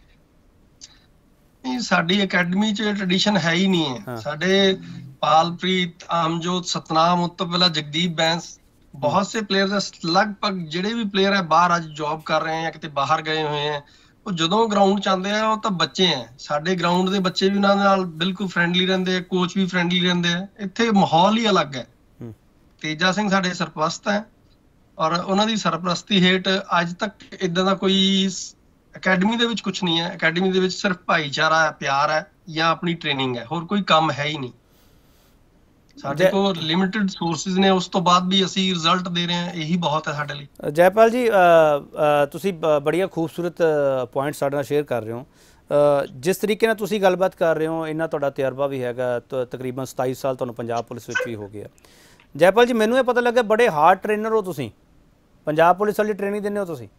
ਸਾਡੀ ਅਕੈਡਮੀ 'ਚ ਟ੍ਰੈਡੀਸ਼ਨ ਹੈ ਹੀ ਨਹੀਂ ਹੈ। ਸਾਡੇ ਪਾਲਪ੍ਰੀਤ, ਅਮਜੋਤ, ਸਤਨਾਮ, ਉਸ ਤੋਂ ਪਹਿਲਾਂ ਜਗਦੀਪ ਬੈਂਸ, ਬਹੁਤ ਸੇ ਪਲੇਅਰਸ, ਲਗਭਗ ਜਿਹੜੇ ਵੀ ਪਲੇਅਰ ਹੈ ਬਾਹਰ ਅੱਜ ਜੌਬ ਕਰ ਰਹੇ ਆ, ਕਿਤੇ ਬਾਹਰ ਗਏ ਹੋਏ ਆ, ਉਹ ਜਦੋਂ ਗਰਾਊਂਡ 'ਚ ਆਉਂਦੇ ਆ ਉਹ ਤਾਂ ਬੱਚੇ ਆ। ਸਾਡੇ ਗਰਾਊਂਡ ਦੇ ਬੱਚੇ ਵੀ ਉਹਨਾਂ ਨਾਲ ਬਿਲਕੁਲ ਫਰੈਂਡਲੀ ਰਹਿੰਦੇ ਆ, ਕੋਚ ਵੀ ਫਰੈਂਡਲੀ ਰਹਿੰਦੇ ਆ। ਇੱਥੇ ਮਾਹੌਲ ਹੀ ਅਲੱਗ ਹੈ। ਤੇਜਾ ਸਿੰਘ ਸਾਡੇ ਸਰਪ੍ਰਸਤ ਹੈ ਔਰ ਉਹਨਾਂ ਦੀ ਸਰਪ੍ਰਸਤੀ ਹੇਠ ਅੱਜ ਤੱਕ ਇਦਾਂ ਦਾ ਕੋਈ ਅਕੈਡਮੀ ਦੇ ਵਿੱਚ ਕੁਝ ਨਹੀਂ ਹੈ। ਅਕੈਡਮੀ ਦੇ ਵਿੱਚ ਸਿਰਫ ਭਾਈਚਾਰਾ ਹੈ, ਪਿਆਰ ਹੈ ਜਾਂ ਆਪਣੀ ਟ੍ਰੇਨਿੰਗ ਹੈ, ਹੋਰ ਕੋਈ ਕੰਮ ਹੈ ਹੀ ਨਹੀਂ। ਸਾਡੇ ਕੋਲ ਲਿਮਿਟਿਡ ਸੋਰਸਿਸ ਨੇ, ਉਸ ਤੋਂ ਬਾਅਦ ਵੀ ਅਸੀਂ ਰਿਜ਼ਲਟ ਦੇ ਰਹੇ ਹਾਂ, ਇਹੀ ਬਹੁਤ ਹੈ ਸਾਡੇ ਲਈ। ਜੈਪਾਲ ਜੀ, ਤੁਸੀਂ ਬੜੀਆਂ ਖੂਬਸੂਰਤ ਪੁਆਇੰਟ ਸਾਡੇ ਨਾਲ ਸ਼ੇਅਰ ਕਰ ਰਹੇ ਹੋ। ਜਿਸ ਤਰੀਕੇ ਨਾਲ ਤੁਸੀਂ ਗੱਲਬਾਤ ਕਰ ਰਹੇ ਹੋ, ਇੰਨਾ ਤੁਹਾਡਾ ਤਜਰਬਾ ਵੀ ਹੈਗਾ, ਤਕਰੀਬਨ 27 ਸਾਲ ਤੁਹਾਨੂੰ ਪੰਜਾਬ ਪੁਲਿਸ ਵਿੱਚ ਵੀ ਹੋ ਗਿਆ। ਜੈਪਾਲ ਜੀ, ਮੈਨੂੰ ਇਹ ਪਤਾ ਲੱਗਾ ਬੜੇ ਹਾਰਡ ਟ੍ਰੇਨਰ ਹੋ ਤੁਸੀਂ, ਪੰਜਾਬ ਪੁਲਿਸ ਵਾਲੀ ਟ੍ਰੇਨਿੰਗ ਦਿੰਦੇ ਹੋ ਤੁਸੀਂ?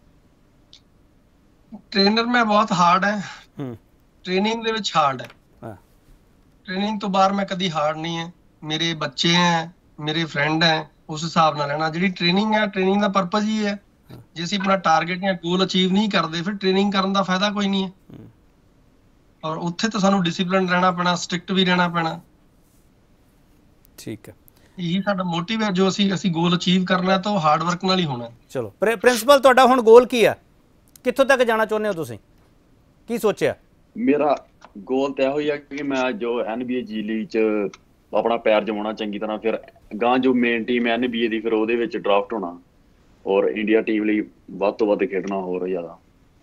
ਟ੍ਰੇਨਰ ਮੈਂ ਬਹੁਤ ਹਾਰਡ ਹੈ, ਟ੍ਰੇਨਿੰਗ ਦੇ ਵਿੱਚ ਹਾਰਡ ਹੈ, ਟ੍ਰੇਨਿੰਗ ਤੋਂ ਬਾਹਰ ਮੈਂ ਕਦੀ ਹਾਰਡ ਨਹੀਂ ਹੈ। ਮੇਰੇ ਬੱਚੇ ਹੈ, ਮੇਰੇ ਫਰੈਂਡ ਹੈ, ਉਸ ਹਿਸਾਬ ਨਾਲ ਰਹਿਣਾ। ਜਿਹੜੀ ਟ੍ਰੇਨਿੰਗ ਹੈ, ਟ੍ਰੇਨਿੰਗ ਦਾ ਪਰਪਸ ਹੀ ਹੈ। ਜੇ ਅਸੀਂ ਆਪਣਾ ਟਾਰਗੇਟ ਜਾਂ ਗੋਲ ਅਚੀਵ ਨਹੀਂ ਕਰਦੇ ਫਿਰ ਟ੍ਰੇਨਿੰਗ ਕਰਨ ਦਾ ਫਾਇਦਾ ਕੋਈ ਨਹੀਂ ਹੈ। ਔਰ ਉੱਥੇ ਤਾਂ ਸਾਨੂੰ ਡਿਸਪਲਿਨ ਰਹਿਣਾ ਪੈਣਾ, ਸਟ੍ਰਿਕਟ ਵੀ ਰਹਿਣਾ ਪੈਣਾ। ਠੀਕ ਹੈ, ਇਹੀ ਸਾਡਾ ਮੋਟਿਵ ਹੈ। ਜੋ ਅਸੀਂ ਗੋਲ ਅਚੀਵ ਕਰਨਾ ਤਾਂ ਉਹ ਹਾਰਡ ਵਰਕ ਨਾਲ ਹੀ ਹੋਣਾ। ਚਲੋ, ਪ੍ਰਿੰਸੀਪਲ ਤੁਹਾਡਾ ਹੁਣ ਗੋਲ ਕੀ ਹੈ? ਕਿੱਥੋਂ ਤੱਕ ਜਾਣਾ ਚਾਹੁੰਦੇ ਹੋ ਤੁਸੀਂ? ਕੀ ਸੋਚਿਆ? ਮੇਰਾ ਗੋਲ ਤਾਂ ਇਹੋ ਹੀ ਆ ਕਿ ਮੈਂ ਜੋ NBA ਜੀ ਲੀਗ 'ਚ ਆਪਣਾ ਪੈਰ ਜਮਾਉਣਾ ਚੰਗੀ ਤਰ੍ਹਾਂ, ਫਿਰ ਗਾਂ ਜੋ ਮੇਨ ਟੀਮ ਹੈ NBA ਦੀ, ਫਿਰ ਉਹਦੇ ਵਿੱਚ ਡਰਾਫਟ ਹੋਣਾ ਔਰ ਇੰਡੀਆ ਟੀਮ ਲਈ ਵੱਧ ਤੋਂ ਵੱਧ ਖੇਡਣਾ ਹੋਰ ਜ਼ਿਆਦਾ।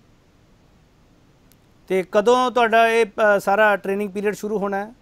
ਤੇ ਕਦੋਂ ਤੁਹਾਡਾ ਇਹ ਸਾਰਾ ਟ੍ਰੇਨਿੰਗ ਪੀਰੀਅਡ ਸ਼ੁਰੂ ਹੋਣਾ ਹੈ?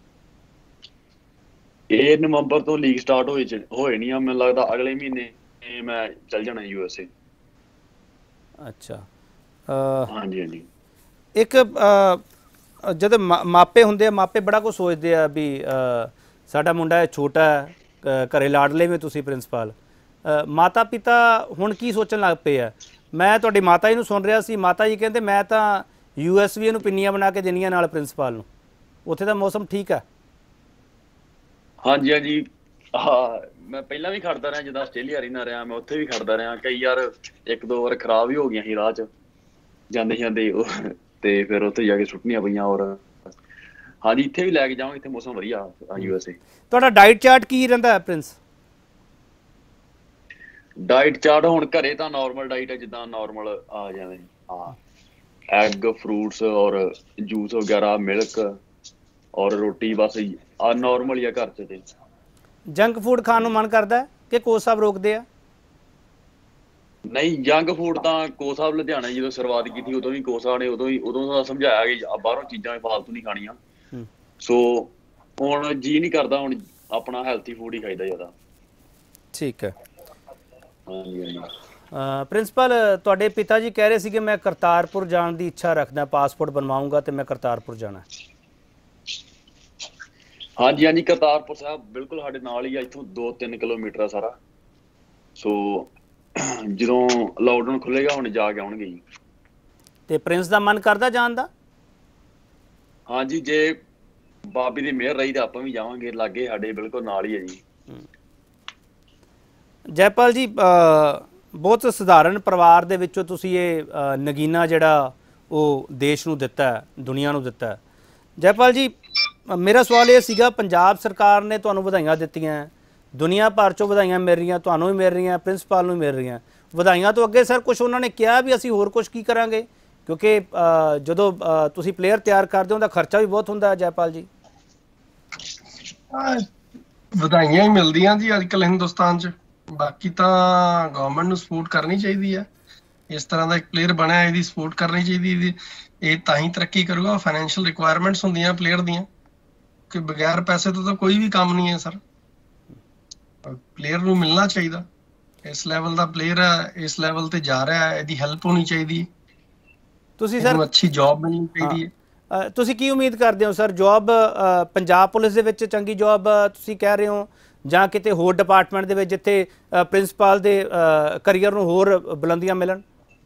ਇਹ ਨਵੰਬਰ ਤੋਂ ਲੀਗ ਸਟਾਰਟ ਹੋਏ ਨਹੀਂ ਆ, ਮੈਨੂੰ ਲੱਗਦਾ ਅਗਲੇ ਮਹੀਨੇ ਮੈਂ ਚੱਲ ਜਾਣਾ USA। ਅੱਛਾ, ਹਾਂਜੀ ਹਾਂਜੀ। ਇੱਕ ਜਦੋਂ ਮਾਪੇ ਹੁੰਦੇ ਆ, ਮਾਪੇ ਬੜਾ ਕੁਝ ਸੋਚਦੇ ਆ ਵੀ ਸਾਡਾ ਮੁੰਡਾ ਛੋਟਾ ਹੈ, ਘਰੇ ਲਾਡਲੇ ਵੀ ਤੁਸੀਂ ਪ੍ਰਿੰਸੀਪਲ, ਮਾਤਾ ਪਿਤਾ ਹੁਣ ਕੀ ਸੋਚਣ ਲੱਗ ਪਏ ਆ? ਮੈਂ ਤੁਹਾਡੀ ਮਾਤਾ ਜੀ ਨੂੰ ਸੁਣ ਰਿਹਾ ਸੀ, ਮਾਤਾ ਜੀ ਕਹਿੰਦੇ ਮੈਂ ਤਾਂ USB ਨੂੰ ਪਿੰਨੀਆਂ ਬਣਾ ਕੇ ਦੇਣੀਆਂ ਨਾਲ ਪ੍ਰਿੰਸੀਪਲ ਨੂੰ। ਉੱਥੇ ਦਾ ਮੌਸਮ ਠੀਕ ਆ? ਹਾਂਜੀ ਹਾਂਜੀ, ਹਾਂ ਮੈਂ ਪਹਿਲਾਂ ਵੀ ਖੜਦਾ ਰਿਹਾ, ਜਿੱਦਾਂ ਆਸਟ੍ਰੇਲੀਆ ਰਹਿੰਦਾ ਰਿਹਾ ਮੈਂ ਉੱਥੇ ਵੀ ਖੜਦਾ ਰਿਹਾ। ਕਈ ਯਾਰ ਇੱਕ ਦੋ ਵਾਰ ਖਰਾਬ ਵੀ ਹੋ ਗਈਆਂ ਸੀ ਰਾਹ 'ਚ ਜਾਂਦੇ ਜਾਂਦੇ, ਤੇ ਫਿਰ ਉੱਥੇ ਜਾ ਕੇ ਸੁੱਟਣੀਆਂ ਪਈਆਂ। ਔਰ ਹਾਂਜੀ, ਇੱਥੇ ਵੀ ਲੈ ਕੇ ਜਾਵਾਂਗੇ, ਇੱਥੇ ਮੌਸਮ ਵਧੀਆ USA। ਤੁਹਾਡਾ ਡਾਈਟ ਚਾਰਟ ਕੀ ਰਹਿੰਦਾ ਹੈ ਪ੍ਰਿੰਸ? ਡਾਈਟ ਚਾਰਟ ਹੁਣ ਘਰੇ ਤਾਂ ਨਾਰਮਲ ਡਾਈਟ ਹੈ, ਜਿੱਦਾਂ ਨਾਰਮਲ ਆ ਜਾਵੇ, ਹਾਂ ਐਗ, ਫਰੂਟਸ ਔਰ ਜੂਸ ਵਗੈਰਾ, ਮਿਲਕ ਔਰ ਰੋਟੀ, ਬਸ ਆ ਨਾਰਮਲ ਹੀ ਆ ਘਰ 'ਚ। ਤੇ ਜੰਕ ਫੂਡ ਖਾਣ ਨੂੰ ਮਨ ਕਰਦਾ ਹੈ ਕਿ ਕੋਚ ਸਾਹਿਬ ਰੋਕਦੇ ਆ? ਨਹੀਂ, ਜੰਕ ਫੂਡ ਤਾਂ ਕੋਚ ਸਾਹਿਬ ਲੁਧਿਆਣਾ ਜਦੋਂ ਸ਼ੁਰੂਆਤ ਕੀਤੀ ਉਦੋਂ ਵੀ ਕੋਚ ਸਾਹਿਬ ਨੇ ਉਦੋਂ ਦਾ ਸਮਝਾਇਆ ਕਿ ਬਾਹਰੋਂ ਚੀਜ਼ਾਂ ਫਾਲਤੂ ਨਹੀਂ ਖਾਣੀਆਂ। ਸੋ ਹੁਣ ਜੀ ਨਹੀਂ ਕਰਦਾ, ਹੁਣ ਆਪਣਾ ਹੈਲਥੀ ਫੂਡ ਹੀ ਖਾਈਦਾ ਜ਼ਿਆਦਾ। ਠੀਕ ਹੈ। ਹਾਂਜੀ ਹਾਂਜੀ। ਪ੍ਰਿੰਸੀਪਲ ਤੁਹਾਡੇ ਪਿਤਾ ਜੀ ਕਹਿ ਰਹੇ ਸੀ ਕਿ ਮੈਂ ਕਰਤਾਰਪੁਰ ਜਾਣ ਦੀ ਇੱਛਾ ਰੱਖਦਾ, ਪਾਸਪੋਰਟ ਬਣਵਾਉਂਗਾ ਤੇ ਮੈਂ ਕਰਤਾਰਪੁਰ ਜਾਣਾ। ਹਾਂਜੀ ਹਾਂਜੀ, ਕਰਤਾਰਪੁਰ ਸਾਹਿਬ ਬਿਲਕੁਲ ਸਾਡੇ ਨਾਲ ਹੀ ਆ, ਇੱਥੋਂ 2-3 ਕਿਲੋਮੀਟਰ ਆ ਸਾਰਾ। ਸੋ ਜਦੋਂ ਲਾਕਡਾਊਨ ਖੁੱਲੇਗਾ ਹੁਣ ਜਾ ਕੇ ਆਉਣਗੇ ਜੀ। ਤੇ ਪ੍ਰਿੰਸ ਦਾ ਮਨ ਕਰਦਾ ਜਾਣ ਦਾ? ਹਾਂਜੀ, ਜੇ ਬਾਬੇ ਦੀ ਮਿਹਰ ਰਹੀ ਤਾਂ ਆਪਾਂ ਵੀ ਜਾਵਾਂਗੇ, ਲਾਗੇ ਸਾਡੇ ਬਿਲਕੁਲ ਨਾਲ ਹੀ ਹੈ ਜੀ। ਜੈਪਾਲ ਜੀ, ਬਹੁਤ ਸਧਾਰਨ ਪਰਿਵਾਰ ਦੇ ਵਿੱਚੋਂ ਤੁਸੀਂ ਇਹ ਨਗੀਨਾ ਜਿਹੜਾ ਉਹ ਦੇਸ਼ ਨੂੰ ਦਿੱਤਾ ਹੈ, ਦੁਨੀਆ ਨੂੰ ਦਿੱਤਾ ਹੈ। ਜੈਪਾਲ ਜੀ, ਮੇਰਾ ਸਵਾਲ ਇਹ ਸੀਗਾ, ਪੰਜਾਬ ਸਰਕਾਰ ਨੇ ਤੁਹਾਨੂੰ ਵਧਾਈਆਂ ਦਿੱਤੀਆਂ, ਦੁਨੀਆ ਭਰ 'ਚੋਂ ਵਧਾਈਆਂ ਮਿਲ ਰਹੀਆਂ, ਤੁਹਾਨੂੰ ਵੀ ਮਿਲ ਰਹੀਆਂ, ਪ੍ਰਿੰਸੀਪਲ ਨੂੰ ਵੀ ਮਿਲ ਰਹੀਆਂ। ਵਧਾਈਆਂ ਤੋਂ ਅੱਗੇ ਸਰ ਕੁਝ ਉਹਨਾਂ ਨੇ ਕਿਹਾ ਵੀ ਅਸੀਂ ਹੋਰ ਕੁਝ ਕੀ ਕਰਾਂਗੇ? ਕਿਉਂਕਿ ਜਦੋਂ ਤੁਸੀਂ ਪਲੇਅਰ ਤਿਆਰ ਕਰਦੇ ਹੋ ਤਾਂ ਖਰਚਾ ਵੀ ਬਹੁਤ ਹੁੰਦਾ ਹੈ ਜੈਪਾਲ ਜੀ। ਵਧਾਈਆਂ ਹੀ ਮਿਲਦੀਆਂ ਜੀ ਅੱਜ ਕੱਲ੍ਹ ਹਿੰਦੁਸਤਾਨ 'ਚ। ਬਾਕੀ ਤਾਂ ਗਵਰਨਮੈਂਟ ਨੂੰ ਸਪੋਰਟ ਕਰਨੀ ਚਾਹੀਦੀ ਹੈ। ਇਸ ਤਰ੍ਹਾਂ ਦਾ ਇੱਕ ਪਲੇਅਰ ਬਣਿਆ, ਇਹਦੀ ਸਪੋਰਟ ਕਰਨੀ ਚਾਹੀਦੀ। ਇਹ ਤਾਂ ਹੀ ਤਰੱਕੀ ਕਰੂਗਾ। ਫਾਈਨੈਂਸ਼ੀਅਲ ਰਿਕੁਆਇਰਮੈਂਟਸ ਹੁੰਦੀਆਂ ਪਲੇਅਰ ਦੀਆਂ ਕਿ ਬਗੈਰ ਪੈਸੇ ਤੋਂ ਤਾਂ ਕੋਈ ਵੀ ਕੰਮ ਨਹੀਂ ਹੈ ਸਰ। ਪਲੇਅਰ ਨੂੰ ਮਿਲਣਾ ਚਾਹੀਦਾ। ਇਸ ਲੈਵਲ ਦਾ ਪਲੇਅਰ ਹੈ, ਇਸ ਲੈਵਲ ਤੇ ਜਾ ਰਿਹਾ ਹੈ, ਇਹਦੀ ਹੈਲਪ ਹੋਣੀ ਚਾਹੀਦੀ। ਤੁਸੀਂ ਸਰ ਅੱਛੀ ਜੌਬ ਮਿਲਣੀ ਚਾਹੀਦੀ ਹੈ। ਤੁਸੀਂ ਕੀ ਉਮੀਦ ਕਰਦੇ ਹੋ ਸਰ? ਜੌਬ ਪੰਜਾਬ ਪੁਲਿਸ ਦੇ ਵਿੱਚ ਚੰਗੀ ਜੌਬ ਤੁਸੀਂ ਕਹਿ ਰਹੇ ਹੋ, ਜਾਂ ਕਿਤੇ ਹੋਰ ਡਿਪਾਰਟਮੈਂਟ ਦੇ ਵਿੱਚ ਜਿੱਥੇ ਪ੍ਰਿੰਸੀਪਲ ਦੇ ਕਰੀਅਰ ਨੂੰ ਹੋਰ ਬੁਲੰਦੀਆਂ ਮਿਲਣ?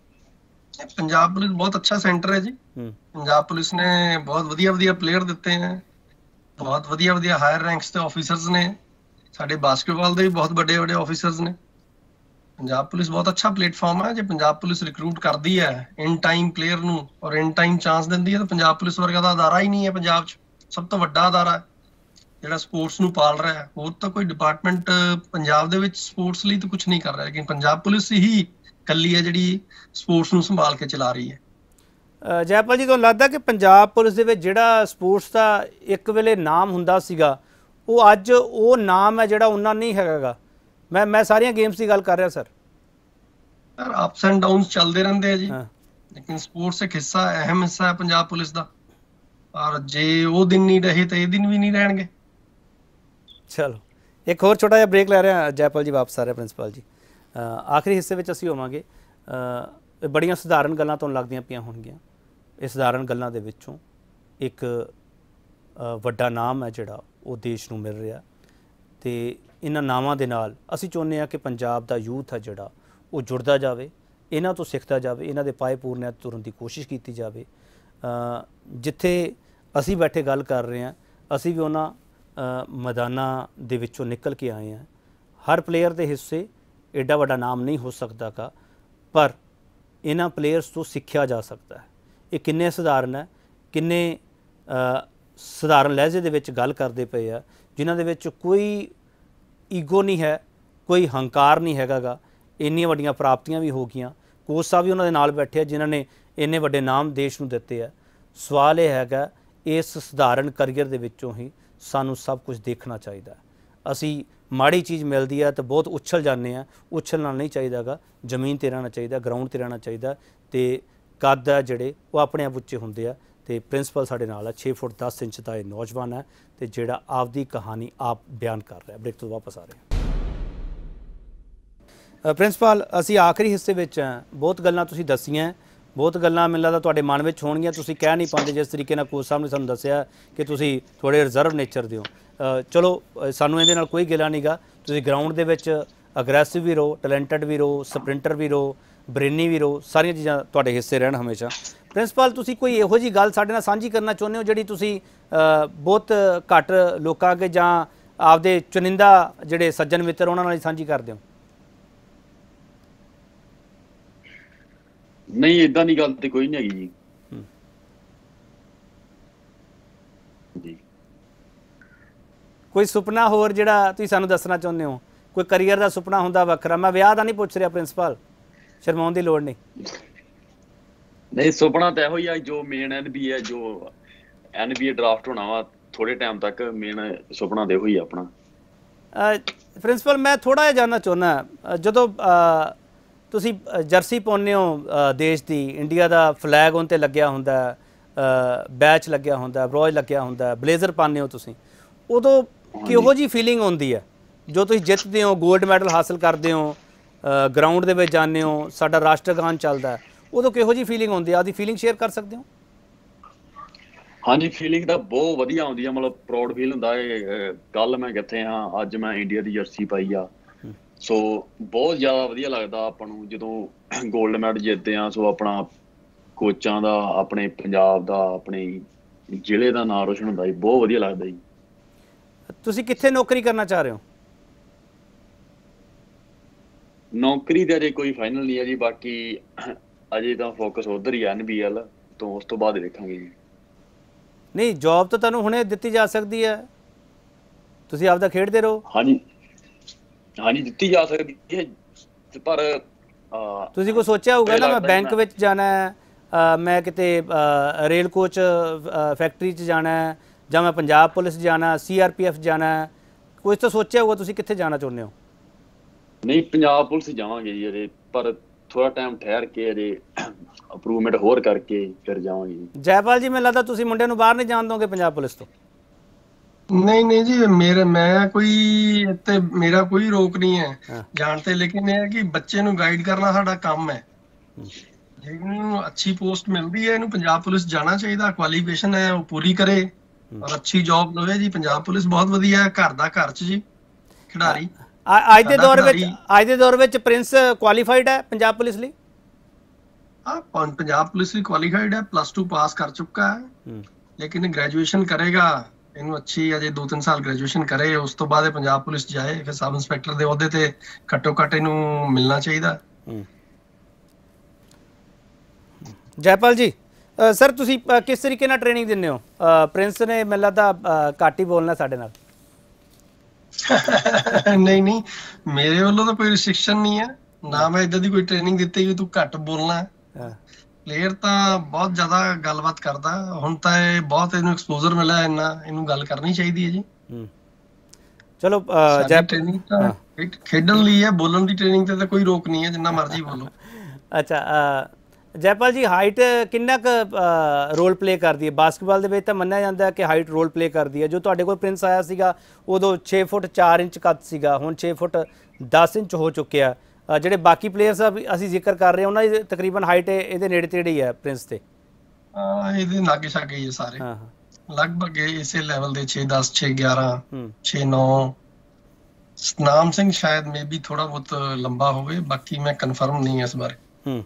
ਪੰਜਾਬ ਪੁਲਿਸ ਬਹੁਤ ਅੱਛਾ ਸੈਂਟਰ ਹੈ ਜੀ। ਪੰਜਾਬ ਪੁਲਿਸ ਨੇ ਬਹੁਤ ਵਧੀਆ ਵਧੀਆ ਪਲੇਅਰ ਦਿੱਤੇ ਹੈ, ਬਹੁਤ ਵਧੀਆ ਵਧੀਆ ਹਾਇਰ ਰੈਂਕਸ ਤੇ ਆਫੀਸਰਸ ਨੇ। ਸਾਡੇ ਬਾਸਕਟਬਾਲ ਦੇ ਵੀ ਬਹੁਤ ਵੱਡੇ ਵੱਡੇ ਆਫੀਸਰਸ ਨੇ। ਪੰਜਾਬ ਪੁਲਿਸ ਬਹੁਤ ਅੱਛਾ ਪਲੇਟਫਾਰਮ ਹੈ। ਜੇ ਪੰਜਾਬ ਪੁਲਿਸ ਰਿਕਰੂਟ ਕਰਦੀ ਹੈ ਇਨ ਟਾਈਮ ਪਲੇਅਰ ਨੂੰ ਔਰ ਇਨ ਟਾਈਮ ਚਾਂਸ ਦਿੰਦੀ ਹੈ ਤਾਂ ਪੰਜਾਬ ਪੁਲਿਸ ਵਰਗਾ ਦਾ ਅਦਾਰਾ ਹੀ ਨਹੀਂ ਹੈ ਪੰਜਾਬ 'ਚ। ਸਭ ਤੋਂ ਵੱਡਾ ਅਦਾਰਾ ਹੈ ਜਿਹੜਾ ਸਪੋਰਟਸ ਨੂੰ ਪਾਲ ਰਿਹਾ ਹੈ। ਹੋਰ ਤਾਂ ਕੋਈ ਡਿਪਾਰਟਮੈਂਟ ਪੰਜਾਬ ਦੇ ਵਿੱਚ ਸਪੋਰਟਸ ਲਈ ਤਾਂ ਕੁਝ ਨਹੀਂ ਕਰ ਰਿਹਾ, ਲੇਕਿਨ ਪੰਜਾਬ ਪੁਲਿਸ ਹੀ ਇਕੱਲੀ ਹੈ ਜਿਹੜੀ ਸਪੋਰਟਸ ਨੂੰ ਸੰਭਾਲ ਕੇ ਚਲਾ ਰਹੀ ਹੈ। ਜੈਪਾਲ ਜੀ, ਤੁਹਾਨੂੰ ਲੱਗਦਾ ਕਿ ਪੰਜਾਬ ਪੁਲਿਸ ਦੇ ਵਿੱਚ ਜਿਹੜਾ ਸਪੋਰਟਸ ਦਾ ਇੱਕ ਵੇਲੇ ਨਾਮ ਹੁੰਦਾ ਸੀਗਾ, ਉਹ ਅੱਜ ਉਹ ਨਾਮ ਹੈ ਜਿਹੜਾ ਉਹਨਾਂ ਨਹੀਂ ਹੈਗਾ? ਮੈਂ ਸਾਰੀਆਂ ਗੇਮਸ ਦੀ ਗੱਲ ਕਰ ਰਿਹਾ ਸਰ। ਅਪਸ ਐਂਡ ਡਾਊਨਸ ਚੱਲਦੇ ਰਹਿੰਦੇ ਆ ਜੀ, ਲੇਕਿਨ ਸਪੋਰਟਸ ਇੱਕ ਹਿੱਸਾ, ਅਹਿਮ ਹਿੱਸਾ ਹੈ ਪੰਜਾਬ ਪੁਲਿਸ ਦਾ। ਔਰ ਜੇ ਉਹ ਦਿਨ ਨਹੀਂ ਰਹੇ ਤਾਂ ਇਹ ਦਿਨ ਵੀ ਨਹੀਂ ਰਹਿਣਗੇ। ਚਲੋ ਇੱਕ ਹੋਰ ਛੋਟਾ ਜਿਹਾ ਬ੍ਰੇਕ ਲੈ ਰਹੇ ਹਾਂ ਜੈਪਾਲ ਜੀ, ਵਾਪਸ ਆ ਰਹੇ ਪ੍ਰਿੰਸੀਪਲ ਜੀ। ਆਖਰੀ ਹਿੱਸੇ ਵਿੱਚ ਅਸੀਂ ਹੋਵਾਂਗੇ। ਬੜੀਆਂ ਸਧਾਰਨ ਗੱਲਾਂ ਤੁਹਾਨੂੰ ਲੱਗਦੀਆਂ ਪਈਆਂ ਹੋਣਗੀਆਂ। ਇਹ ਸਧਾਰਨ ਗੱਲਾਂ ਦੇ ਵਿੱਚੋਂ ਇੱਕ ਵੱਡਾ ਨਾਮ ਹੈ ਜਿਹੜਾ ਉਹ ਦੇਸ਼ ਨੂੰ ਮਿਲ ਰਿਹਾ, ਤੇ ਇਹਨਾਂ ਨਾਵਾਂ ਦੇ ਨਾਲ ਅਸੀਂ ਚਾਹੁੰਦੇ ਹਾਂ ਕਿ ਪੰਜਾਬ ਦਾ ਯੂਥ ਹੈ ਜਿਹੜਾ ਉਹ ਜੁੜਦਾ ਜਾਵੇ, ਇਹਨਾਂ ਤੋਂ ਸਿੱਖਦਾ ਜਾਵੇ, ਇਹਨਾਂ ਦੇ ਪਾਏ ਪੂਰਨਿਆਂ ਤੋਂ ਤੁਰਨ ਦੀ ਕੋਸ਼ਿਸ਼ ਕੀਤੀ ਜਾਵੇ। ਜਿੱਥੇ ਅਸੀਂ ਬੈਠੇ ਗੱਲ ਕਰ ਰਹੇ ਹਾਂ, ਅਸੀਂ ਵੀ ਉਹਨਾਂ ਮੈਦਾਨਾਂ ਦੇ ਵਿੱਚੋਂ ਨਿਕਲ ਕੇ ਆਏ ਹਾਂ। ਹਰ ਪਲੇਅਰ ਦੇ ਹਿੱਸੇ ਐਡਾ ਵੱਡਾ ਨਾਮ ਨਹੀਂ ਹੋ ਸਕਦਾ ਗਾ, ਪਰ ਇਹਨਾਂ ਪਲੇਅਰਸ ਤੋਂ ਸਿੱਖਿਆ ਜਾ ਸਕਦਾ ਹੈ। ਇਹ ਕਿੰਨੇ ਸਧਾਰਨ ਹੈ, ਕਿੰਨੇ ਸਧਾਰਨ ਲਹਿਜੇ ਦੇ ਵਿੱਚ ਗੱਲ ਕਰਦੇ ਪਏ ਆ, ਜਿਨ੍ਹਾਂ ਦੇ ਵਿੱਚ ਕੋਈ ਈਗੋ ਨਹੀਂ ਹੈ, ਕੋਈ ਹੰਕਾਰ ਨਹੀਂ ਹੈਗਾ ਗਾ। ਇੰਨੀਆਂ ਵੱਡੀਆਂ ਪ੍ਰਾਪਤੀਆਂ ਵੀ ਹੋ ਗਈਆਂ। ਕੋਚ ਸਾਹਿਬ ਵੀ ਉਹਨਾਂ ਦੇ ਨਾਲ ਬੈਠੇ ਆ ਜਿਨ੍ਹਾਂ ਨੇ ਇੰਨੇ ਵੱਡੇ ਨਾਮ ਦੇਸ਼ ਨੂੰ ਦਿੱਤੇ ਆ। ਸਵਾਲ ਇਹ ਹੈਗਾ, ਇਸ ਸਧਾਰਨ ਕਰੀਅਰ ਦੇ ਵਿੱਚੋਂ ਹੀ ਸਾਨੂੰ ਸਭ ਕੁਝ ਦੇਖਣਾ ਚਾਹੀਦਾ। ਅਸੀਂ ਮਾੜੀ ਚੀਜ਼ ਮਿਲਦੀ ਹੈ ਤਾਂ ਬਹੁਤ ਉਛਲ ਜਾਂਦੇ ਆ, ਉਛਲਣਾ ਨਹੀਂ ਚਾਹੀਦਾ ਗਾ। ਜ਼ਮੀਨ 'ਤੇ ਰਹਿਣਾ ਚਾਹੀਦਾ, ਗਰਾਊਂਡ 'ਤੇ ਰਹਿਣਾ ਚਾਹੀਦਾ, ਅਤੇ ਕੱਦ ਹੈ ਜਿਹੜੇ ਉਹ ਆਪਣੇ ਆਪ ਉੱਚੇ ਹੁੰਦੇ ਆ। ਅਤੇ ਪ੍ਰਿੰਸੀਪਲ ਸਾਡੇ ਨਾਲ ਹੈ, 6 ਫੁੱਟ 10 ਇੰਚ ਦਾ ਇਹ ਨੌਜਵਾਨ ਹੈ ਅਤੇ ਜਿਹੜਾ ਆਪਦੀ ਕਹਾਣੀ ਆਪ ਬਿਆਨ ਕਰ ਰਿਹਾ। ਬ੍ਰੇਕ ਤੋਂ ਵਾਪਸ ਆ ਰਹੇ ਹਾਂ। ਪ੍ਰਿੰਸੀਪਲ, ਅਸੀਂ ਆਖਰੀ ਹਿੱਸੇ ਵਿੱਚ ਹਾਂ। ਬਹੁਤ ਗੱਲਾਂ ਤੁਸੀਂ ਦੱਸੀਆਂ, ਬਹੁਤ ਗੱਲਾਂ ਮੈਨੂੰ ਲੱਗਦਾ ਤੁਹਾਡੇ ਮਨ ਵਿੱਚ ਹੋਣਗੀਆਂ, ਤੁਸੀਂ ਕਹਿ ਨਹੀਂ ਪਾਉਂਦੇ। ਜਿਸ ਤਰੀਕੇ ਨਾਲ ਕੋਚ ਸਾਹਿਬ ਨੇ ਸਾਨੂੰ ਦੱਸਿਆ ਕਿ ਤੁਸੀਂ ਥੋੜ੍ਹੇ ਰਿਜ਼ਰਵ ਨੇਚਰ ਦੇ ਹੋ। ਚਲੋ ਸਾਨੂੰ ਇਹਦੇ ਨਾਲ ਕੋਈ ਗਿਲਾ ਨਹੀਂ ਗਾ। ਤੁਸੀਂ ਗਰਾਊਂਡ ਦੇ ਵਿੱਚ ਅਗਰੈਸਿਵ ਵੀ ਰਹੋ, ਟੈਲੈਂਟਡ ਵੀ ਰਹੋ, ਸਪ੍ਰਿੰਟਰ ਵੀ ਰਹੋ, ਬ੍ਰੇਨੀ ਵੀ ਰਹੋ, ਸਾਰੀਆਂ ਚੀਜ਼ਾਂ ਤੁਹਾਡੇ ਹਿੱਸੇ ਰਹਿਣ ਹਮੇਸ਼ਾ। ਪ੍ਰਿੰਸੀਪਲ, ਤੁਸੀਂ ਕੋਈ ਇਹੋ ਜਿਹੀ ਗੱਲ ਸਾਡੇ ਨਾਲ ਸਾਂਝੀ ਕਰਨਾ ਚਾਹੁੰਦੇ ਹੋ ਜਿਹੜੀ ਤੁਸੀਂ ਬਹੁਤ ਘੱਟ ਲੋਕਾਂ ਅੱਗੇ ਜਾਂ ਆਪਦੇ ਚੁਣਿੰਦਾ ਜਿਹੜੇ ਸੱਜਣ ਮਿੱਤਰ ਉਹਨਾਂ ਨਾਲ ਹੀ ਸਾਂਝੀ ਕਰਦੇ ਹੋ? ਨਹੀਂ, ਇਦਾਂ ਦੀ ਗੱਲ ਤੇ ਕੋਈ ਨਹੀਂ ਹੈਗੀ ਜੀ। ਕੋਈ ਸੁਪਨਾ ਹੋਰ ਜਿਹੜਾ ਤੁਸੀਂ ਸਾਨੂੰ ਦੱਸਣਾ ਚਾਹੁੰਦੇ ਹੋ? ਕੋਈ ਕਰੀਅਰ ਦਾ ਸੁਪਨਾ ਹੁੰਦਾ ਵੱਖਰਾ? ਮੈਂ ਵਿਆਹ ਦਾ ਨਹੀਂ ਪੁੱਛ ਰਿਹਾ ਪ੍ਰਿੰਸੀਪਲ, ਸ਼ਰਮਾਉਣ ਦੀ ਲੋੜ ਨਹੀਂ। ਨਹੀਂ, ਸੁਪਨਾ ਤਾਂ ਇਹੋ ਹੀ ਆ ਜੋ ਮੇਨ NBA ਹੈ, ਜੋ NBA ਡਰਾਫਟ ਹੋਣਾ ਵਾ ਥੋੜੇ ਟਾਈਮ ਤੱਕ। ਮੇਨ ਸੁਪਨਾ ਤਾਂ ਇਹੋ ਹੀ ਆ ਆਪਣਾ। ਪ੍ਰਿੰਸੀਪਲ, ਮੈਂ ਥੋੜ੍ਹਾ ਜਿਹਾ ਜਾਣਨਾ ਚਾਹੁੰਦਾ, ਜਦੋਂ ਤੁਸੀਂ ਜਰਸੀ ਪਾਉਂਦੇ ਹੋ ਦੇਸ਼ ਦੀ, ਇੰਡੀਆ ਦਾ ਫਲੈਗ ਉਹਨ 'ਤੇ ਲੱਗਿਆ ਹੁੰਦਾ, ਬੈਚ ਲੱਗਿਆ ਹੁੰਦਾ, ਬਰੋਜ ਲੱਗਿਆ ਹੁੰਦਾ, ਬਲੇਜ਼ਰ ਪਾਉਂਦੇ ਹੋ ਤੁਸੀਂ, ਉਦੋਂ ਕਿਹੋ ਜਿਹੀ ਫੀਲਿੰਗ ਹੁੰਦੀ ਹੈ ਜੋ ਤੁਸੀਂ ਜਿੱਤਦੇ ਹੋ, ਗੋਲਡ ਮੈਡਲ ਹਾਸਲ ਕਰਦੇ ਹੋ? ਗਰਾਊਂਡ ਦੇ ਵਿੱਚ ਜਾਂਦੇ ਹੋ, ਸਾਡਾ ਰਾਸ਼ਟਰਗਾਨ ਚੱਲਦਾ, ਉਦੋਂ ਕਿਹੋ ਜਿਹੀ ਫੀਲਿੰਗ ਹੁੰਦੀ ਆ? ਆਦੀ ਫੀਲਿੰਗ ਸ਼ੇਅਰ ਕਰ ਸਕਦੇ ਹੋ? ਹਾਂਜੀ, ਫੀਲਿੰਗ ਤਾਂ ਬਹੁਤ ਵਧੀਆ ਆਉਂਦੀ ਆ, ਮਤਲਬ ਪ੍ਰਾਊਡ ਫੀਲ ਹੁੰਦਾ ਹੈ। ਕੱਲ ਮੈਂ ਕਿੱਥੇ ਹਾਂ, ਅੱਜ ਮੈਂ ਇੰਡੀਆ ਦੀ ਜਰਸੀ ਪਾਈ ਆ, ਸੋ ਬਹੁਤ ਜ਼ਿਆਦਾ ਵਧੀਆ ਲੱਗਦਾ ਆਪਾਂ ਨੂੰ ਜਦੋਂ 골ਡ ਮੈਡਲ ਜਿੱਤਦੇ ਆ। ਸੋ ਆਪਣਾ ਕੋਚਾਂ ਦਾ, ਆਪਣੇ ਪੰਜਾਬ ਦਾ, ਆਪਣੇ ਜ਼ਿਲ੍ਹੇ ਦਾ ਨਾਂ ਰੋਸ਼ਨ ਹੁੰਦਾ ਜੀ, ਬਹੁਤ ਵਧੀਆ ਲੱਗਦਾ ਜੀ। ਤੁਸੀਂ ਕਿੱਥੇ ਨੌਕਰੀ ਕਰਨਾ ਚਾਹ ਰਹੇ ਹੋ? ਨੌਕਰੀ ਦਾ ਅਜੇ ਕੋਈ ਫਾਈਨਲ ਨਹੀਂ ਹੈ ਜੀ, ਬਾਕੀ ਅਜੇ ਤਾਂ ਫੋਕਸ ਉਧਰ ਹੀ ਆ, NBL ਤੋਂ, ਉਸ ਤੋਂ ਬਾਅਦ ਦੇਖਾਂਗੇ ਜੀ। ਨਹੀਂ, ਜੌਬ ਤਾਂ ਤੁਹਾਨੂੰ ਹੁਣੇ ਦਿੱਤੀ ਜਾ ਸਕਦੀ ਹੈ, ਤੁਸੀਂ ਆਪਦਾ ਖੇਡਦੇ ਰਹੋ। ਹਾਂਜੀ ਹਾਂਜੀ, ਦਿੱਤੀ ਜਾ ਸਕਦੀ ਹੈ, ਪਰ ਤੁਸੀਂ ਕੋਈ ਸੋਚਿਆ ਹੋਊਗਾ ਨਾ ਮੈਂ ਬੈਂਕ ਵਿੱਚ ਜਾਣਾ ਹੈ, ਮੈਂ ਕਿਤੇ ਰੇਲ ਕੋਚ ਫੈਕਟਰੀ 'ਚ ਜਾਣਾ ਹੈ, ਜਾਂ ਮੈਂ ਪੰਜਾਬ ਪੁਲਿਸ ਜਾਣਾ, CRPF ਜਾਣਾ, ਕੁਝ ਤਾਂ ਸੋਚਿਆ ਹੋਊਗਾ ਤੁਸੀਂ ਕਿੱਥੇ ਜਾਣਾ ਚਾਹੁੰਦੇ ਹੋ? ਨਹੀਂ, ਪੰਜਾਬ ਪੁਲਿਸ ਜਾਵਾਂਗੇ ਜੀ ਅਜੇ, ਪਰ ਥੋੜਾ ਟਾਈਮ ਠਹਿਰ ਕੇ ਅਜੇ ਅਪਰੂਵਮੈਂਟ ਹੋਰ ਕਰਕੇ ਫਿਰ ਜਾਵਾਂਗੇ ਜੀ। ਜੈਪਾਲ ਜੀ, ਮੈਨੂੰ ਲੱਗਦਾ ਤੁਸੀਂ ਮੁੰਡੇ ਨੂੰ ਬਾਹਰ ਨਹੀਂ ਜਾਣ ਦੋਗੇ ਪੰਜਾਬ ਪੁਲਿਸ ਤੋਂ? ਨਹੀਂ ਜੀ, ਮੇਰਾ ਕੋਈ ਰੋਕ ਨਹੀਂ ਹੈ ਜਾਣ ਤੇ, ਲੇਕਿਨ ਇਹ ਹੈ ਕਿ ਬੱਚੇ ਨੂੰ ਗਾਈਡ ਕਰਨਾ ਸਾਡਾ ਕੰਮ ਹੈ। ਜਿਹਨੂੰ ਅੱਛੀ ਪੋਸਟ ਮਿਲਦੀ ਹੈ, ਇਹਨੂੰ ਪੰਜਾਬ ਪੁਲਿਸ ਜਾਣਾ ਚਾਹੀਦਾ, ਕੁਆਲੀਫਿਕੇਸ਼ਨ ਹੈ ਉਹ ਪੂਰੀ ਕਰੇ ਔਰ ਅੱਛੀ ਜੌਬ ਲਵੇ ਜੀ। ਪੰਜਾਬ ਪੁਲਿਸ ਬਹੁਤ ਵਧੀਆ ਹੈ, ਘਰ ਦਾ ਘਰ 'ਚ ਜੀ ਖਿਡਾਰੀ। ਅੱਜ ਦੇ ਦੌਰ ਵਿੱਚ ਪ੍ਰਿੰਸ ਕੁਆਲੀਫਾਈਡ ਹੈ ਪੰਜਾਬ ਪੁਲਿਸ ਲਈ? ਹਾਂ, ਪੰਜਾਬ ਪੁਲਿਸ ਲਈ ਕੁਆਲੀਫਾਈਡ ਹੈ, +2 ਪਾਸ ਕਰ ਚੁੱਕਾ ਹੈ, ਲੇਕਿਨ ਗ੍ਰੈਜੂਏਸ਼ਨ ਕਰੇਗਾ। ਇਹਨੂੰ ਅੱਛੀ ਅਜੇ 2-3 ਸਾਲ ਗ੍ਰੈਜੂਏਸ਼ਨ ਕਰੇ, ਉਸ ਤੋਂ ਬਾਅਦ ਇਹ ਪੰਜਾਬ ਪੁਲਿਸ ਜਾਏ, ਫਿਰ ਸਬ ਇੰਸਪੈਕਟਰ ਦੇ ਅਹੁਦੇ ਤੇ ਘੱਟੋ ਘੱਟ ਇਹਨੂੰ ਮਿਲਣਾ ਚਾਹੀਦਾ। ਜੈਪਾਲ ਜੀ, ਸਰ ਤੁਸੀਂ ਕਿਸ ਤਰੀਕੇ ਨਾਲ ਟ੍ਰੇਨਿੰਗ ਦਿੰਦੇ ਹੋ? ਪ੍ਰਿੰਸ ਨੇ ਮੈਨੂੰ ਲੱਗਦਾ ਘੱਟ ਹੀ ਬੋਲਣਾ ਸਾਡੇ ਨਾਲ। ਨਹੀਂ, ਮੇਰੇ ਵੱਲੋਂ ਤਾਂ ਕੋਈ ਰਿਸਟ੍ਰਿਕਸ਼ਨ ਨਹੀਂ ਹੈ, ਨਾ ਮੈਂ ਇਦਾਂ ਦੀ ਕੋਈ ਟ੍ਰੇਨਿੰਗ ਦਿੱਤੀ ਕਿ ਤੂੰ ਘੱਟ ਬੋਲਣਾ। ਪਲੇਅਰ ਤਾਂ ਬਹੁਤ ਜ਼ਿਆਦਾ ਗੱਲਬਾਤ ਕਰਦਾ, ਹੁਣ ਤਾਂ ਇਹ ਬਹੁਤ ਇਹਨੂੰ ਐਕਸਪੋਜ਼ਰ ਮਿਲਿਆ, ਇਹਨੂੰ ਗੱਲ ਕਰਨੀ ਚਾਹੀਦੀ ਹੈ ਜੀ। ਚਲੋ, ਟ੍ਰੇਨਿੰਗ ਤਾਂ ਖੇਡਣ ਲਈ ਹੈ, ਬੋਲਣ ਦੀ ਟ੍ਰੇਨਿੰਗ ਤੇ ਤਾਂ ਕੋਈ ਰੋਕ ਨਹੀਂ ਹੈ, ਜਿੰਨਾ ਮਰਜ਼ੀ ਬੋਲੋ। ਅੱਛਾ, ਜੈਪਾਲ ਜੀ, ਹਾਈਟ ਕਿੰਨਾ ਕੁ ਰੋਲ ਪਲੇ ਕਰਦੀ ਹੈ ਬਾਸਕਟਬਾਲ ਦੇ ਵਿੱਚ? ਤਾਂ ਮੰਨਿਆ ਜਾਂਦਾ ਹੈ ਕਿ ਹਾਈਟ ਰੋਲ ਪਲੇ ਕਰਦੀ ਹੈ। ਜੋ ਤੁਹਾਡੇ ਕੋਲ ਪ੍ਰਿੰਸ ਆਇਆ ਸੀਗਾ ਉਦੋਂ 6 ਫੁੱਟ 4 ਇੰਚ ਕੱਦ ਸੀਗਾ, ਹੁਣ 6 ਫੁੱਟ 10 ਇੰਚ ਹੋ ਚੁੱਕਿਆ। ਜਿਹੜੇ ਬਾਕੀ ਪਲੇਅਰਸ ਦਾ ਅਸੀਂ ਜ਼ਿਕਰ ਕਰ ਰਹੇ ਹਾਂ, ਉਹਨਾਂ ਦੀ ਤਕਰੀਬਨ ਹਾਈਟ ਇਹਦੇ ਨੇੜੇ ਤੇੜੇ ਹੀ ਹੈ ਪ੍ਰਿੰਸ ਤੇ। ਇਹਦੇ ਲਾਗੇ ਛਾਗੇ ਹੀ ਸਾਰੇ ਲਗਭਗ ਇਸੇ ਲੈਵਲ ਦੇ 6-10, 6-11, 6-9। ਸਤਨਾਮ ਸਿੰਘ ਸ਼ਾਇਦ ਮੇ ਵੀ ਥੋੜਾ ਬਹੁਤ ਲੰਬਾ ਹੋਵੇ, ਬਾਕੀ ਮੈਂ ਕਨਫਰਮ ਨਹੀਂ ਇਸ ਬਾਰੇ।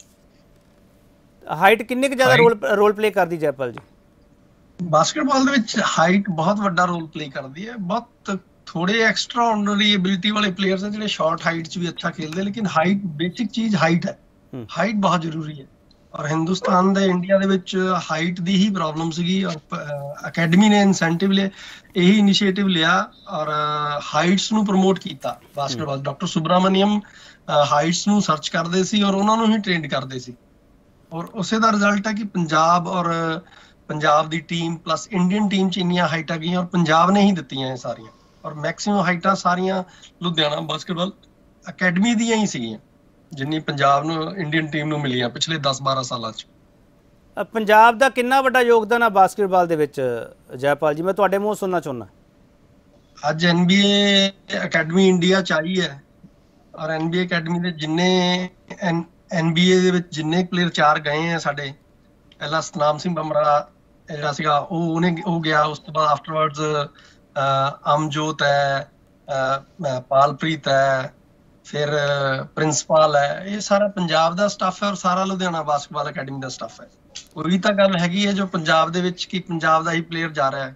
ਹਾਈਟ ਕਿੰਨੇ ਕੁ ਜ਼ਿਆਦਾ ਰੋਲ ਪਲੇ ਕਰਦੀ ਜੈਪਾਲ ਜੀ? ਬਾਸਕਟਬਾਲ ਦੇ ਵਿੱਚ ਹਾਈਟ ਬਹੁਤ ਵੱਡਾ ਰੋਲ ਪਲੇ ਕਰਦੀ ਹੈ। ਬਹੁਤ ਥੋੜੇ ਐਕਸਟਰਾ ਆਰਡੀਨਰੀ ਐਬਿਲਿਟੀ ਵਾਲੇ ਪਲੇਅਰਸ ਹੈ ਜਿਹੜੇ ਸ਼ਾਰਟ ਹਾਈਟ 'ਚ ਵੀ ਅੱਛਾ ਖੇਲਦੇ, ਲੇਕਿਨ ਹਾਈਟ ਬੇਸਿਕ ਚੀਜ਼ ਹਾਈਟ ਹੈ, ਹਾਈਟ ਬਹੁਤ ਜ਼ਰੂਰੀ ਹੈ। ਔਰ ਹਿੰਦੁਸਤਾਨ ਦੇ ਇੰਡੀਆ ਦੇ ਵਿੱਚ ਹਾਈਟ ਦੀ ਹੀ ਪ੍ਰੋਬਲਮ ਸੀਗੀ, ਔਰ ਅਕੈਡਮੀ ਨੇ ਇਨਸੈਂਟਿਵ ਲਿਆ, ਇਹੀ ਇਨੀਸ਼ੀਏਟਿਵ ਲਿਆ ਔਰ ਹਾਈਟਸ ਨੂੰ ਪ੍ਰਮੋਟ ਕੀਤਾ। ਬਾਸਕਟਬਾਲ ਡਾਕਟਰ ਸੁਬਰਾਮਨੀਅਮ ਹਾਈਟਸ ਨੂੰ ਸਰਚ ਕਰਦੇ ਸੀ ਔਰ ਉਹਨਾਂ ਨੂੰ ਹੀ ਟ੍ਰੇਨਡ ਕਰਦੇ ਸੀ, ਔਰ ਉਸੇ ਦਾ ਰਿਜ਼ਲਟ ਹੈ ਕਿ ਪੰਜਾਬ ਦੀ ਟੀਮ ਪਲੱਸ ਇੰਡੀਅਨ ਟੀਮ 'ਚ ਇੰਨੀਆਂ ਹਾਈਟਾਂ ਗਈਆਂ, ਔਰ ਪੰਜਾਬ ਨੇ ਹੀ ਦਿੱਤੀਆਂ ਇਹ ਸਾਰੀਆਂ। ਔਰ ਮੈਕਸਿਮਮ ਹਾਈਟਾਂ ਸਾਰੀਆਂ ਲੁਧਿਆਣਾ ਬਾਸਕਟਬਾਲ ਅਕੈਡਮੀ ਦੀਆਂ ਹੀ ਸੀਗੀਆਂ, ਜਿੰਨੀ ਪੰਜਾਬ ਨੂੰ ਇੰਡੀਅਨ ਟੀਮ ਨੂੰ ਮਿਲੀਆਂ ਪਿਛਲੇ 10-12 ਸਾਲਾਂ 'ਚ। ਪੰਜਾਬ ਦਾ ਕਿੰਨਾ ਵੱਡਾ ਯੋਗਦਾਨ ਹੈ ਬਾਸਕਟਬਾਲ ਦੇ ਵਿੱਚ ਜੈਪਾਲ ਜੀ? ਮੈਂ ਤੁਹਾਡੇ ਮੂੰਹ ਸੁਣਨਾ ਚਾਹੁੰਦਾ। ਅੱਜ NBA ਅਕੈਡਮੀ ਇੰਡੀਆ 'ਚ ਆਈ ਹੈ, ਔਰ NBA ਅਕੈਡਮੀ ਦੇ ਜਿੰਨੇ NBA ਦੇ ਵਿੱਚ ਜਿੰਨੇ ਪਲੇਅਰ 4 ਗਏ ਆ ਸਾਡੇ, ਪਹਿਲਾਂ ਸਤਨਾਮ ਸਿੰਘ ਬਮਰਾ ਜਿਹੜਾ ਸੀਗਾ ਉਹ ਗਿਆ, ਉਸ ਤੋਂ ਬਾਅਦ ਆਫਟਰਵਰਡਸ ਅਮਜੋਤ ਹੈ, ਪਾਲਪ੍ਰੀਤ ਹੈ, ਫਿਰ ਪ੍ਰਿੰਸੀਪਲ ਹੈ। ਇਹ ਸਾਰਾ ਪੰਜਾਬ ਦਾ ਸਟਾਫ ਹੈ ਔਰ ਸਾਰਾ ਲੁਧਿਆਣਾ ਬਾਸਕਟਬਾਲ ਅਕੈਡਮੀ ਦਾ ਸਟਾਫ ਹੈ। ਕੋਈ ਤਾਂ ਗੱਲ ਹੈਗੀ ਹੈ ਜੋ ਪੰਜਾਬ ਦੇ ਵਿੱਚ ਕਿ ਪੰਜਾਬ ਦਾ ਹੀ ਪਲੇਅਰ ਜਾ ਰਿਹਾ ਹੈ।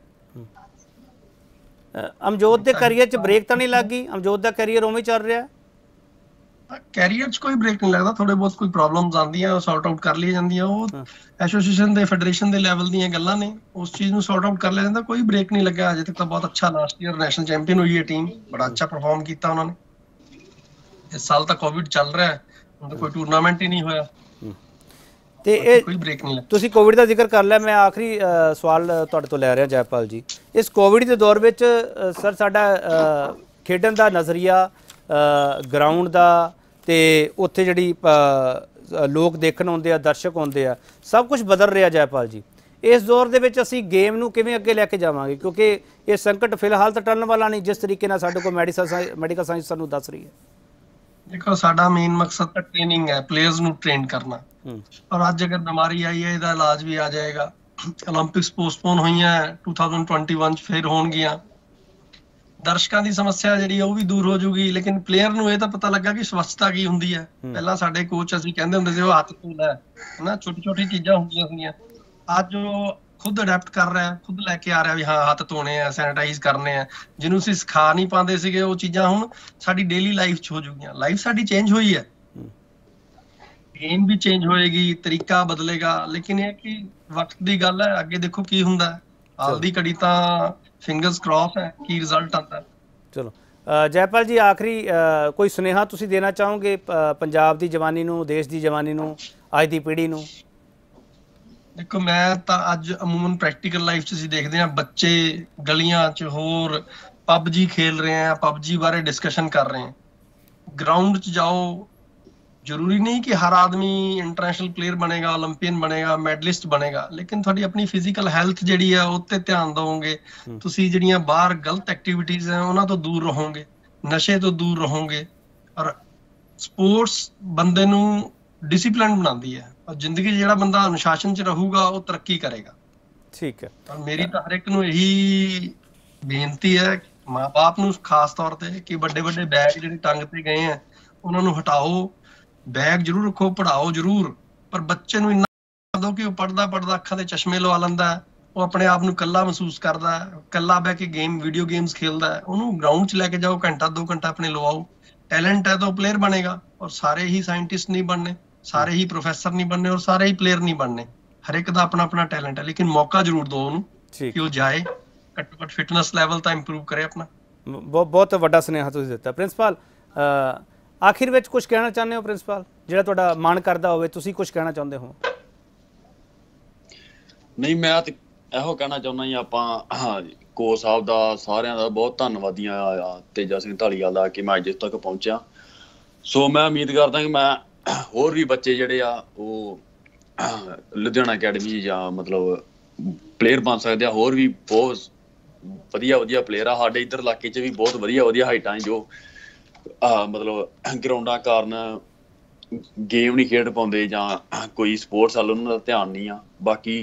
ਅਮਜੋਤ ਦੇ ਕੈਰੀਅਰ 'ਚ ਬ੍ਰੇਕ ਤਾਂ ਨਹੀਂ ਲੱਗ ਗਈ? ਅਮਜੋਤ ਦਾ ਕੈਰੀਅਰ ਉਵੇਂ ਚੱਲ ਰਿਹਾ? ਕੈਰੀਅਰ 'ਚ ਕੋਈ ਬ੍ਰੇਕ ਨਹੀਂ ਲੱਗਦਾ, ਥੋੜੇ ਬਹੁਤ ਕੋਈ ਪ੍ਰੋਬਲਮਸ ਆਉਂਦੀਆਂ ਉਹ ਸੌਰਟ ਆਊਟ ਕਰ ਲਈਆਂ ਜਾਂਦੀਆਂ, ਉਹ ਐਸੋਸੀਏਸ਼ਨ ਦੇ ਫੈਡਰੇਸ਼ਨ ਦੇ ਲੈਵਲ ਦੀਆਂ ਗੱਲਾਂ ਨੇ, ਉਸ ਚੀਜ਼ ਨੂੰ ਸੌਰਟ ਆਊਟ ਕਰ ਲਿਆ ਜਾਂਦਾ। ਕੋਈ ਬ੍ਰੇਕ ਨਹੀਂ ਲੱਗਾ ਅਜੇ ਤੱਕ ਤਾਂ ਬਹੁਤ ਅੱਛਾ। ਲਾਸਟ ਈਅਰ ਨੈਸ਼ਨਲ ਚੈਂਪੀਅਨ ਹੋਈ ਹੈ ਟੀਮ, ਬੜਾ ਅੱਛਾ ਪਰਫਾਰਮ ਕੀਤਾ ਉਹਨਾਂ ਨੇ। ਇਸ ਸਾਲ ਤਾਂ ਕੋਵਿਡ ਚੱਲ ਰਿਹਾ, ਹੁਣ ਤਾਂ ਕੋਈ ਟੂਰਨਾਮੈਂਟ ਹੀ ਨਹੀਂ ਹੋਇਆ, ਤੇ ਇਹ ਕੋਈ ਬ੍ਰੇਕ ਨਹੀਂ ਲੱਗਾ। ਤੁਸੀਂ ਕੋਵਿਡ ਦਾ ਜ਼ਿਕਰ ਕਰ ਲਿਆ, ਮੈਂ ਆਖਰੀ ਸਵਾਲ ਤੁਹਾਡੇ ਤੋਂ ਲੈ ਰਿਹਾ ਜੈਪਾਲ ਜੀ। ਇਸ ਕੋਵਿਡ ਦੇ ਦੌਰ ਵਿੱਚ ਸਰ ਸਾਡਾ ਖੇਡਣ ਦਾ ਨਜ਼ਰੀਆ, ਗਰਾਊਂਡ ਦਾ, ਤੇ ਉੱਥੇ ਜਿਹੜੀ ਲੋਕ ਦੇਖਣ ਆਉਂਦੇ ਆ, ਦਰਸ਼ਕ ਆਉਂਦੇ ਆ, ਸਭ ਕੁਝ ਬਦਲ ਰਿਹਾ ਜੈਪਾਲ ਜੀ। ਇਸ ਦੌਰ ਦੇ ਵਿੱਚ ਅਸੀਂ ਗੇਮ ਨੂੰ ਕਿਵੇਂ ਅੱਗੇ ਲੈ ਕੇ ਜਾਵਾਂਗੇ? ਕਿਉਂਕਿ ਇਹ ਸੰਕਟ ਫਿਲਹਾਲ ਤਾਂ ਟਲਣ ਵਾਲਾ ਨਹੀਂ, ਜਿਸ ਤਰੀਕੇ ਨਾਲ ਸਾਡੇ ਕੋਲ ਮੈਡੀਕਲ ਸਾਇੰਸ ਸਾਨੂੰ ਦੱਸ ਰਹੀ ਹੈ। ਦੇਖੋ ਸਾਡਾ ਮੇਨ ਮਕਸਦ ਤਾਂ ਟ੍ਰੇਨਿੰਗ ਹੈ, ਪਲੇਅਰਸ ਨੂੰ ਟ੍ਰੇਨ ਕਰਨਾ। ਹੂੰ ਔਰ ਅੱਜ ਅਗਰ ਬਿਮਾਰੀ ਆਈ ਹੈ, ਇਹਦਾ ਇਲਾਜ ਵੀ ਆ ਜਾਏਗਾ। 올림픽ਸ ਪੋਸਟਪੋਨ ਹੋਈਆਂ 2021 ਚ, ਫਿਰ ਹੋਣਗੀਆਂ। ਦਰਸ਼ਕਾਂ ਦੀ ਸਮੱਸਿਆ ਜਿਹੜੀ ਉਹ ਵੀ ਦੂਰ ਹੋ ਜੂਗੀ, ਲੇਕਿਨ ਪਲੇਅਰ ਨੂੰ ਇਹ ਤਾਂ ਪਤਾ ਲੱਗਾ ਕਿ ਸਵੱਛਤਾ ਕੀ ਹੁੰਦੀ ਹੈ। ਹੂੰ ਪਹਿਲਾਂ ਸਾਡੇ ਕੋਚ ਅਸੀਂ ਕਹਿੰਦੇ ਹੁੰਦੇ ਸੀ ਉਹ ਹੱਥ ਧੋ ਲੈ, ਹਨਾ, ਛੋਟੀ ਛੋਟੀ ਚੀਜ਼ਾਂ ਹੁੰਦੀਆਂ ਸੀਗੀਆਂ। ਅੱਜ ਉਹ ਖੁਦ ਅਡੈਪਟ ਕਰ ਰਿਹਾ, ਖੁਦ ਲੈ ਕੇ ਆ ਰਿਹਾ ਵੀ ਹਾਂ ਹੱਥ ਧੋਣੇ ਆ, ਸੈਨੀਟਾਈਜ਼ ਕਰਨੇ ਆ। ਜਿਹਨੂੰ ਅਸੀਂ ਸਿਖਾ ਨਹੀਂ ਪਾਉਂਦੇ ਸੀਗੇ ਉਹ ਚੀਜ਼ਾਂ ਹੁਣ ਸਾਡੀ ਡੇਲੀ ਲਾਈਫ 'ਚ ਹੋ ਜੂਗੀਆਂ। ਲਾਈਫ ਸਾਡੀ ਚੇਂਜ ਹੋਈ ਹੈ, ਹੂੰ ਗੇਮ ਵੀ ਚੇਂਜ ਹੋਏਗੀ, ਤਰੀਕਾ ਬਦਲੇਗਾ। ਲੇਕਿਨ ਇਹ ਕਿ ਵਕਤ ਦੀ ਗੱਲ ਹੈ, ਅੱਗੇ ਦੇਖੋ ਕੀ ਹੁੰਦਾ ਹੈ। ਹਾਲ ਦੀ ਘੜੀ ਤਾਂ ਫਿੰਗਰਸ ਕ੍ਰਾਸ ਹੈ ਕੀ ਰਿਜ਼ਲਟ ਆਉਂਦਾ ਹੈ। ਚਲੋ ਜੈਪਾਲ ਜੀ, ਆਖਰੀ ਕੋਈ ਸੁਨੇਹਾ ਤੁਸੀਂ ਦੇਣਾ ਚਾਹੋਗੇ ਪੰਜਾਬ ਦੀ ਜਵਾਨੀ ਨੂੰ, ਦੇਸ਼ ਦੀ ਜਵਾਨੀ ਨੂੰ, ਅੱਜ ਦੀ ਪੀੜ੍ਹੀ ਨੂੰ? ਦੇਖੋ ਮੈਂ ਤਾਂ ਅੱਜ ਅਮੂਮਨ ਪ੍ਰੈਕਟੀਕਲ ਲਾਈਫ 'ਚ ਅਸੀਂ ਦੇਖਦੇ ਹਾਂ ਬੱਚੇ ਗਲੀਆਂ 'ਚ ਹੋਰ ਪਬਜੀ ਖੇਲ ਰਹੇ ਆ, ਪਬਜੀ ਬਾਰੇ ਡਿਸਕਸ਼ਨ ਕਰ ਰਹੇ ਆ। ਗਰਾਊਂਡ 'ਚ ਜਾਓ, ਜ਼ਰੂਰੀ ਨਹੀਂ ਕਿ ਹਰ ਆਦਮੀ ਇੰਟਰਨੈਸ਼ਨਲ ਪਲੇਅਰ ਬਣੇਗਾ, 올림픽ੀਅਨ ਬਣੇਗਾ, ਮੈਡਲਿਸਟ ਬਣੇਗਾ। ਲੇਕਿਨ ਤੁਹਾਡੀ ਆਪਣੀ ਫਿਜ਼ੀਕਲ ਹੈਲਥ ਜਿਹੜੀ ਆ ਉਹ ਤੇ ਧਿਆਨ ਦਿਓਗੇ, ਤੁਸੀਂ ਜਿਹੜੀਆਂ ਬਾਹਰ ਗਲਤ ਐਕਟੀਵਿਟੀਜ਼ ਆ ਉਹਨਾਂ ਤੋਂ ਦੂਰ ਰਹੋਗੇ, ਨਸ਼ੇ ਤੋਂ ਦੂਰ ਰਹੋਗੇ। ਔਰ ਸਪੋਰਟਸ ਬੰਦੇ ਨੂੰ ਡਿਸਪਲਿਨ ਬਣਾਉਂਦੀ ਹੈ, ਔਰ ਜ਼ਿੰਦਗੀ 'ਚ ਜਿਹੜਾ ਬੰਦਾ ਅਨੁਸ਼ਾਸਨ 'ਚ ਰਹੂਗਾ ਉਹ ਤਰੱਕੀ ਕਰੇਗਾ। ਠੀਕ ਹੈ। ਔਰ ਮੇਰੀ ਤਾਂ ਹਰ ਇੱਕ ਨੂੰ ਇਹੀ ਬੇਨਤੀ ਹੈ, ਮਾਂ-ਬਾਪ ਨੂੰ ਖਾਸ ਤੌਰ ਤੇ, ਕਿ ਵੱਡੇ ਵੱਡੇ ਬੈਗ ਜਿਹੜੇ ਟੰਗ ਤੇ ਗਏ ਆ ਉਹਨਾਂ ਨੂੰ ਹਟਾਓ। ਬੈਗ ਜ਼ਰੂਰ ਰੱਖੋ, ਪੜ੍ਹਾਓ ਜ਼ਰੂਰ, ਪਰ ਬੱਚੇ ਨੂੰ ਇੰਨਾ ਕਰ ਦਿਓ ਕਿ ਉਹ ਪੜ੍ਹਦਾ ਪੜ੍ਹਦਾ ਅੱਖਾਂ ਤੇ ਚਸ਼ਮੇ ਲਵਾ ਲੈਂਦਾ ਹੈ, ਉਹ ਆਪਣੇ ਆਪ ਨੂੰ ਇਕੱਲਾ ਮਹਿਸੂਸ ਕਰਦਾ ਹੈ, ਇਕੱਲਾ ਬਹਿ ਕੇ ਵੀਡੀਓ ਗੇਮਸ ਖੇਲਦਾ ਹੈ। ਉਹਨੂੰ ਗਰਾਊਂਡ 'ਚ ਲੈ ਕੇ ਜਾਓ, ਘੰਟਾ 2 ਘੰਟਾ ਆਪਣੇ ਲਵਾਓ। ਟੈਲੈਂਟ ਹੈ ਤਾਂ ਉਹ ਪਲੇਅਰ ਬਣੇਗਾ। ਔਰ ਸਾਰੇ ਹੀ ਸਾਇੰਟਿਸਟ ਨਹੀਂ ਬਣਨੇ, ਸਾਰੇ ਹੀ ਪ੍ਰੋਫੈਸਰ ਨਹੀਂ ਬਣਨੇ, ਔਰ ਸਾਰੇ ਹੀ ਪਲੇਅਰ ਨਹੀਂ ਬਣਨੇ। ਹਰ ਇੱਕ ਦਾ ਆਪਣਾ ਆਪਣਾ ਟੈਲੈਂਟ ਹੈ, ਲੇਕਿਨ ਮੌਕਾ ਜ਼ਰੂਰ ਦਿਓ ਉਹਨੂੰ ਕਿ ਠੀਕ ਉਹ ਜਾਏ, ਘੱਟੋ ਘੱਟ ਫਿਟਨੈਸ ਲੈਵਲ ਤਾਂ ਇੰਪਰੂਵ ਕਰੇ ਆਪਣਾ। ਬਹੁਤ ਵੱਡਾ ਸੁਨੇਹਾ ਤੁਸੀਂ ਦਿੱਤਾ। ਪ੍ਰਿੰਸੀਪਲ, ਆਖਿਰ ਵਿੱਚ ਕੁਝ ਕਹਿਣਾ ਚਾਹੁੰਦੇ ਹੋ? ਪ੍ਰਿੰਸੀਪਲ, ਜਿਹੜਾ ਤੁਹਾਡਾ ਮਨ ਕਰਦਾ ਹੋਵੇ, ਤੁਸੀਂ ਕੁਝ ਕਹਿਣਾ ਚਾਹੁੰਦੇ ਹੋ? ਨਹੀਂ, ਮੈਂ ਤੇ ਇਹੋ ਕਹਿਣਾ ਚਾਹੁੰਦਾ ਜੀ, ਆਪਾਂ ਕੋਚ ਸਾਹਿਬ ਦਾ, ਸਾਰਿਆਂ ਦਾ ਬਹੁਤ ਧੰਨਵਾਦੀਆਂ ਆ, ਤੇਜਾ ਸਿੰਘ ਢਾਲੀਵਾਲ ਦਾ, ਕਿ ਮੈਂ ਅੱਜ ਤੱਕ ਪਹੁੰਚਿਆ। ਸੋ ਮੈਂ ਉਮੀਦ ਕਰਦਾ ਕਿ ਮੈਂ ਹੋਰ ਵੀ ਬੱਚੇ ਜਿਹੜੇ ਆ ਉਹ ਲੁਧਿਆਣਾ ਅਕੈਡਮੀ ਜਾਂ ਮਤਲਬ ਪਲੇਅਰ ਬਣ ਸਕਦੇ ਆ। ਹੋਰ ਵੀ ਬਹੁਤ ਵਧੀਆ ਵਧੀਆ ਪਲੇਅਰ ਆ ਸਾਡੇ ਇੱਧਰ ਇਲਾਕੇ 'ਚ ਵੀ, ਬਹੁਤ ਵਧੀਆ ਵਧੀਆ ਹਾਈਟਾਂ ਜੋ ਮਤਲਬ ਗਰਾਊਂਡਾਂ ਕਾਰਨ ਗੇਮ ਨਹੀਂ ਖੇਡ ਪਾਉਂਦੇ ਜਾਂ ਕੋਈ ਸਪੋਰਟਸ ਵੱਲ ਉਹਨਾਂ ਦਾ ਧਿਆਨ ਨਹੀਂ ਆ। ਬਾਕੀ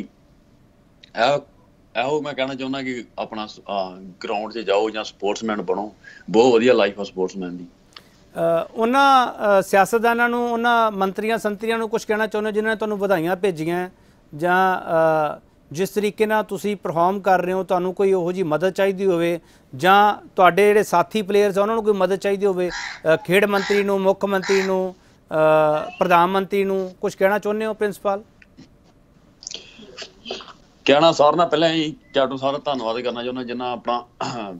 ਇਹੋ ਮੈਂ ਕਹਿਣਾ ਚਾਹੁੰਦਾ ਕਿ ਆਪਣਾ ਗਰਾਊਂਡ 'ਚ ਜਾਓ ਜਾਂ ਸਪੋਰਟਸਮੈਨ ਬਣੋ। ਬਹੁਤ ਵਧੀਆ ਲਾਈਫ ਆ ਸਪੋਰਟਸਮੈਨ ਦੀ। ਉਹਨਾਂ ਸਿਆਸਤਦਾਨਾਂ ਨੂੰ, ਉਹਨਾਂ ਮੰਤਰੀਆਂ ਸੰਤਰੀਆਂ ਨੂੰ ਕੁਝ ਕਹਿਣਾ ਚਾਹੁੰਦੇ ਜਿਨ੍ਹਾਂ ਨੇ ਤੁਹਾਨੂੰ ਵਧਾਈਆਂ ਭੇਜੀਆਂ, ਜਾਂ ਜਿਸ ਤਰੀਕੇ ਨਾਲ ਤੁਸੀਂ ਪਰਫਾਰਮ ਕਰ ਰਹੇ ਹੋ, ਤੁਹਾਨੂੰ ਕੋਈ ਉਹੋ ਜਿਹੀ ਮਦਦ ਚਾਹੀਦੀ ਹੋਵੇ, ਜਾਂ ਤੁਹਾਡੇ ਜਿਹੜੇ ਸਾਥੀ ਪਲੇਅਰਸ ਆ ਉਹਨਾਂ ਨੂੰ ਕੋਈ ਮਦਦ ਚਾਹੀਦੀ ਹੋਵੇ, ਖੇਡ ਮੰਤਰੀ ਨੂੰ, ਮੁੱਖ ਮੰਤਰੀ ਨੂੰ, ਪ੍ਰਧਾਨ ਮੰਤਰੀ ਨੂੰ ਕੁਝ ਕਹਿਣਾ ਚਾਹੁੰਦੇ ਹੋ? ਪ੍ਰਿੰਸੀਪਲ, ਕਹਿਣਾ ਸਾਰਿਆਂ ਨਾਲ ਪਹਿਲਾਂ ਹੀ ਕੈਪਟਨ ਸਾਹਿਬ ਦਾ ਧੰਨਵਾਦ ਕਰਨਾ ਚਾਹੁੰਦਾ, ਜਿਨ੍ਹਾਂ ਆਪਣਾ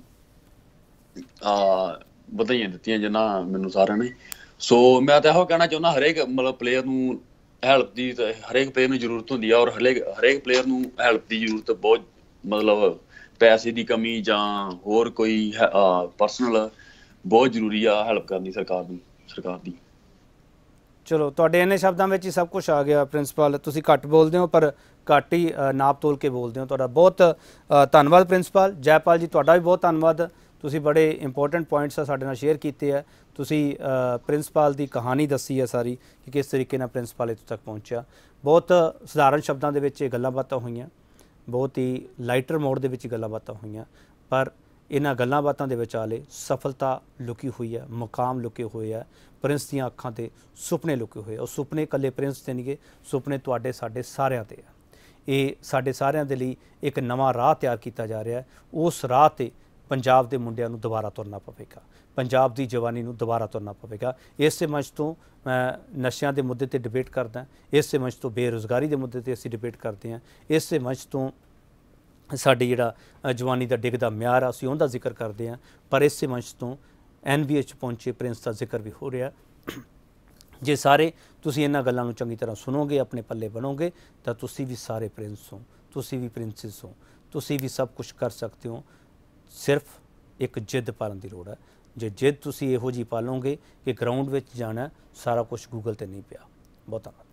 ਵਧਾਈਆਂ ਦਿੱਤੀਆਂ ਜਿਨ੍ਹਾਂ ਮੈਨੂੰ ਸਾਰਿਆਂ ਨੇ। ਸੋ ਮੈਂ ਤਾਂ ਇਹੋ ਕਹਿਣਾ ਚਾਹੁੰਦਾ, ਹਰੇਕ ਮਤਲਬ ਪਲੇਅਰ ਨੂੰ ਹੈਲਪ ਦੀ, ਹਰੇਕ ਪਲੇਅਰ ਨੂੰ ਜ਼ਰੂਰਤ ਹੁੰਦੀ ਆ, ਔਰ ਹਰੇਕ ਪਲੇਅਰ ਨੂੰ ਹੈਲਪ ਦੀ ਜ਼ਰੂਰਤ ਬਹੁਤ, ਮਤਲਬ ਪੈਸੇ ਦੀ ਕਮੀ ਜਾਂ ਹੋਰ ਕੋਈ ਪਰਸਨਲ ਬਹੁਤ ਜ਼ਰੂਰੀ ਆ ਹੈਲਪ ਕਰਨੀ ਸਰਕਾਰ ਦੀ। ਚਲੋ, ਤੁਹਾਡੇ ਇੰਨੇ ਸ਼ਬਦਾਂ ਵਿੱਚ ਹੀ ਸਭ ਕੁਝ ਆ ਗਿਆ। ਪ੍ਰਿੰਸੀਪਲ, ਤੁਸੀਂ ਘੱਟ ਬੋਲਦੇ ਹੋ ਪਰ ਘੱਟ ਹੀ ਨਾਪ ਤੋਲ ਕੇ ਬੋਲਦੇ ਹੋ। ਤੁਹਾਡਾ ਬਹੁਤ ਧੰਨਵਾਦ ਪ੍ਰਿੰਸੀਪਲ। ਜੈਪਾਲ ਜੀ, ਤੁਹਾਡਾ ਵੀ ਬਹੁਤ ਧੰਨਵਾਦ। ਤੁਸੀਂ ਬੜੇ ਇੰਪੋਰਟੈਂਟ ਪੁਆਇੰਟਸ ਸਾਡੇ ਨਾਲ ਸ਼ੇਅਰ ਕੀਤੇ ਹੈ। ਤੁਸੀਂ ਪ੍ਰਿੰਸੀਪਲ ਦੀ ਕਹਾਣੀ ਦੱਸੀ ਹੈ ਸਾਰੀ, ਕਿ ਕਿਸ ਤਰੀਕੇ ਨਾਲ ਪ੍ਰਿੰਸੀਪਲ ਇੱਥੋਂ ਤੱਕ ਪਹੁੰਚਿਆ। ਬਹੁਤ ਸਧਾਰਨ ਸ਼ਬਦਾਂ ਦੇ ਵਿੱਚ ਇਹ ਗੱਲਾਂ ਬਾਤਾਂ ਹੋਈਆਂ, ਬਹੁਤ ਹੀ ਲਾਈਟਰ ਮੋਡ ਦੇ ਵਿੱਚ ਗੱਲਾਂ ਬਾਤਾਂ ਹੋਈਆਂ, ਪਰ ਇਹਨਾਂ ਗੱਲਾਂ ਬਾਤਾਂ ਦੇ ਵਿਚਾਲੇ ਸਫਲਤਾ ਲੁਕੀ ਹੋਈ ਹੈ, ਮੁਕਾਮ ਲੁਕੇ ਹੋਏ ਹੈ, ਪ੍ਰਿੰਸ ਦੀਆਂ ਅੱਖਾਂ 'ਤੇ ਸੁਪਨੇ ਲੁਕੇ ਹੋਏ। ਉਹ ਸੁਪਨੇ ਇਕੱਲੇ ਪ੍ਰਿੰਸ 'ਤੇ ਨਹੀਂ ਗੇ, ਸੁਪਨੇ ਤੁਹਾਡੇ ਸਾਡੇ ਸਾਰਿਆਂ 'ਤੇ ਆ। ਇਹ ਸਾਡੇ ਸਾਰਿਆਂ ਦੇ ਲਈ ਇੱਕ ਨਵਾਂ ਰਾਹ ਤਿਆਰ ਕੀਤਾ ਜਾ ਰਿਹਾ ਹੈ। ਉਸ ਰਾਹ 'ਤੇ ਪੰਜਾਬ ਦੇ ਮੁੰਡਿਆਂ ਨੂੰ ਦੁਬਾਰਾ ਤੁਰਨਾ ਪਵੇਗਾ, ਪੰਜਾਬ ਦੀ ਜਵਾਨੀ ਨੂੰ ਦੁਬਾਰਾ ਤੁਰਨਾ ਪਵੇਗਾ। ਇਸੇ ਮੰਚ ਤੋਂ ਮੈਂ ਨਸ਼ਿਆਂ ਦੇ ਮੁੱਦੇ 'ਤੇ ਡਿਬੇਟ ਕਰਦਾ, ਇਸੇ ਮੰਚ ਤੋਂ ਬੇਰੁਜ਼ਗਾਰੀ ਦੇ ਮੁੱਦੇ 'ਤੇ ਅਸੀਂ ਡਿਬੇਟ ਕਰਦੇ ਹਾਂ, ਇਸੇ ਮੰਚ ਤੋਂ ਸਾਡੀ ਜਿਹੜਾ ਜਵਾਨੀ ਦਾ ਡਿੱਗਦਾ ਮਿਆਰ ਆ ਅਸੀਂ ਉਹਦਾ ਜ਼ਿਕਰ ਕਰਦੇ ਹਾਂ, ਪਰ ਇਸੇ ਮੰਚ ਤੋਂ NBA 'ਚ ਪਹੁੰਚੇ ਪ੍ਰਿੰਸ ਦਾ ਜ਼ਿਕਰ ਵੀ ਹੋ ਰਿਹਾ। ਜੇ ਸਾਰੇ ਤੁਸੀਂ ਇਹਨਾਂ ਗੱਲਾਂ ਨੂੰ ਚੰਗੀ ਤਰ੍ਹਾਂ ਸੁਣੋਗੇ, ਆਪਣੇ ਪੱਲੇ ਬਣੋਗੇ, ਤਾਂ ਤੁਸੀਂ ਵੀ ਸਾਰੇ ਪ੍ਰਿੰਸ ਹੋ, ਤੁਸੀਂ ਵੀ ਪ੍ਰਿੰਸਿਸ ਹੋ, ਤੁਸੀਂ ਵੀ ਸਭ ਕੁਝ ਕਰ ਸਕਦੇ ਹੋ। ਸਿਰਫ ਇੱਕ ਜਿੱਦ ਪਾਲਣ ਦੀ ਲੋੜ ਹੈ। ਜੇ ਜਿੱਦ ਤੁਸੀਂ ਇਹੋ ਜਿਹੀ ਪਾਲੋਗੇ ਕਿ ਗਰਾਊਂਡ ਵਿੱਚ ਜਾਣਾ, ਸਾਰਾ ਕੁਝ ਗੂਗਲ 'ਤੇ ਨਹੀਂ ਪਿਆ। ਬਹੁਤ ਧੰਨਵਾਦ।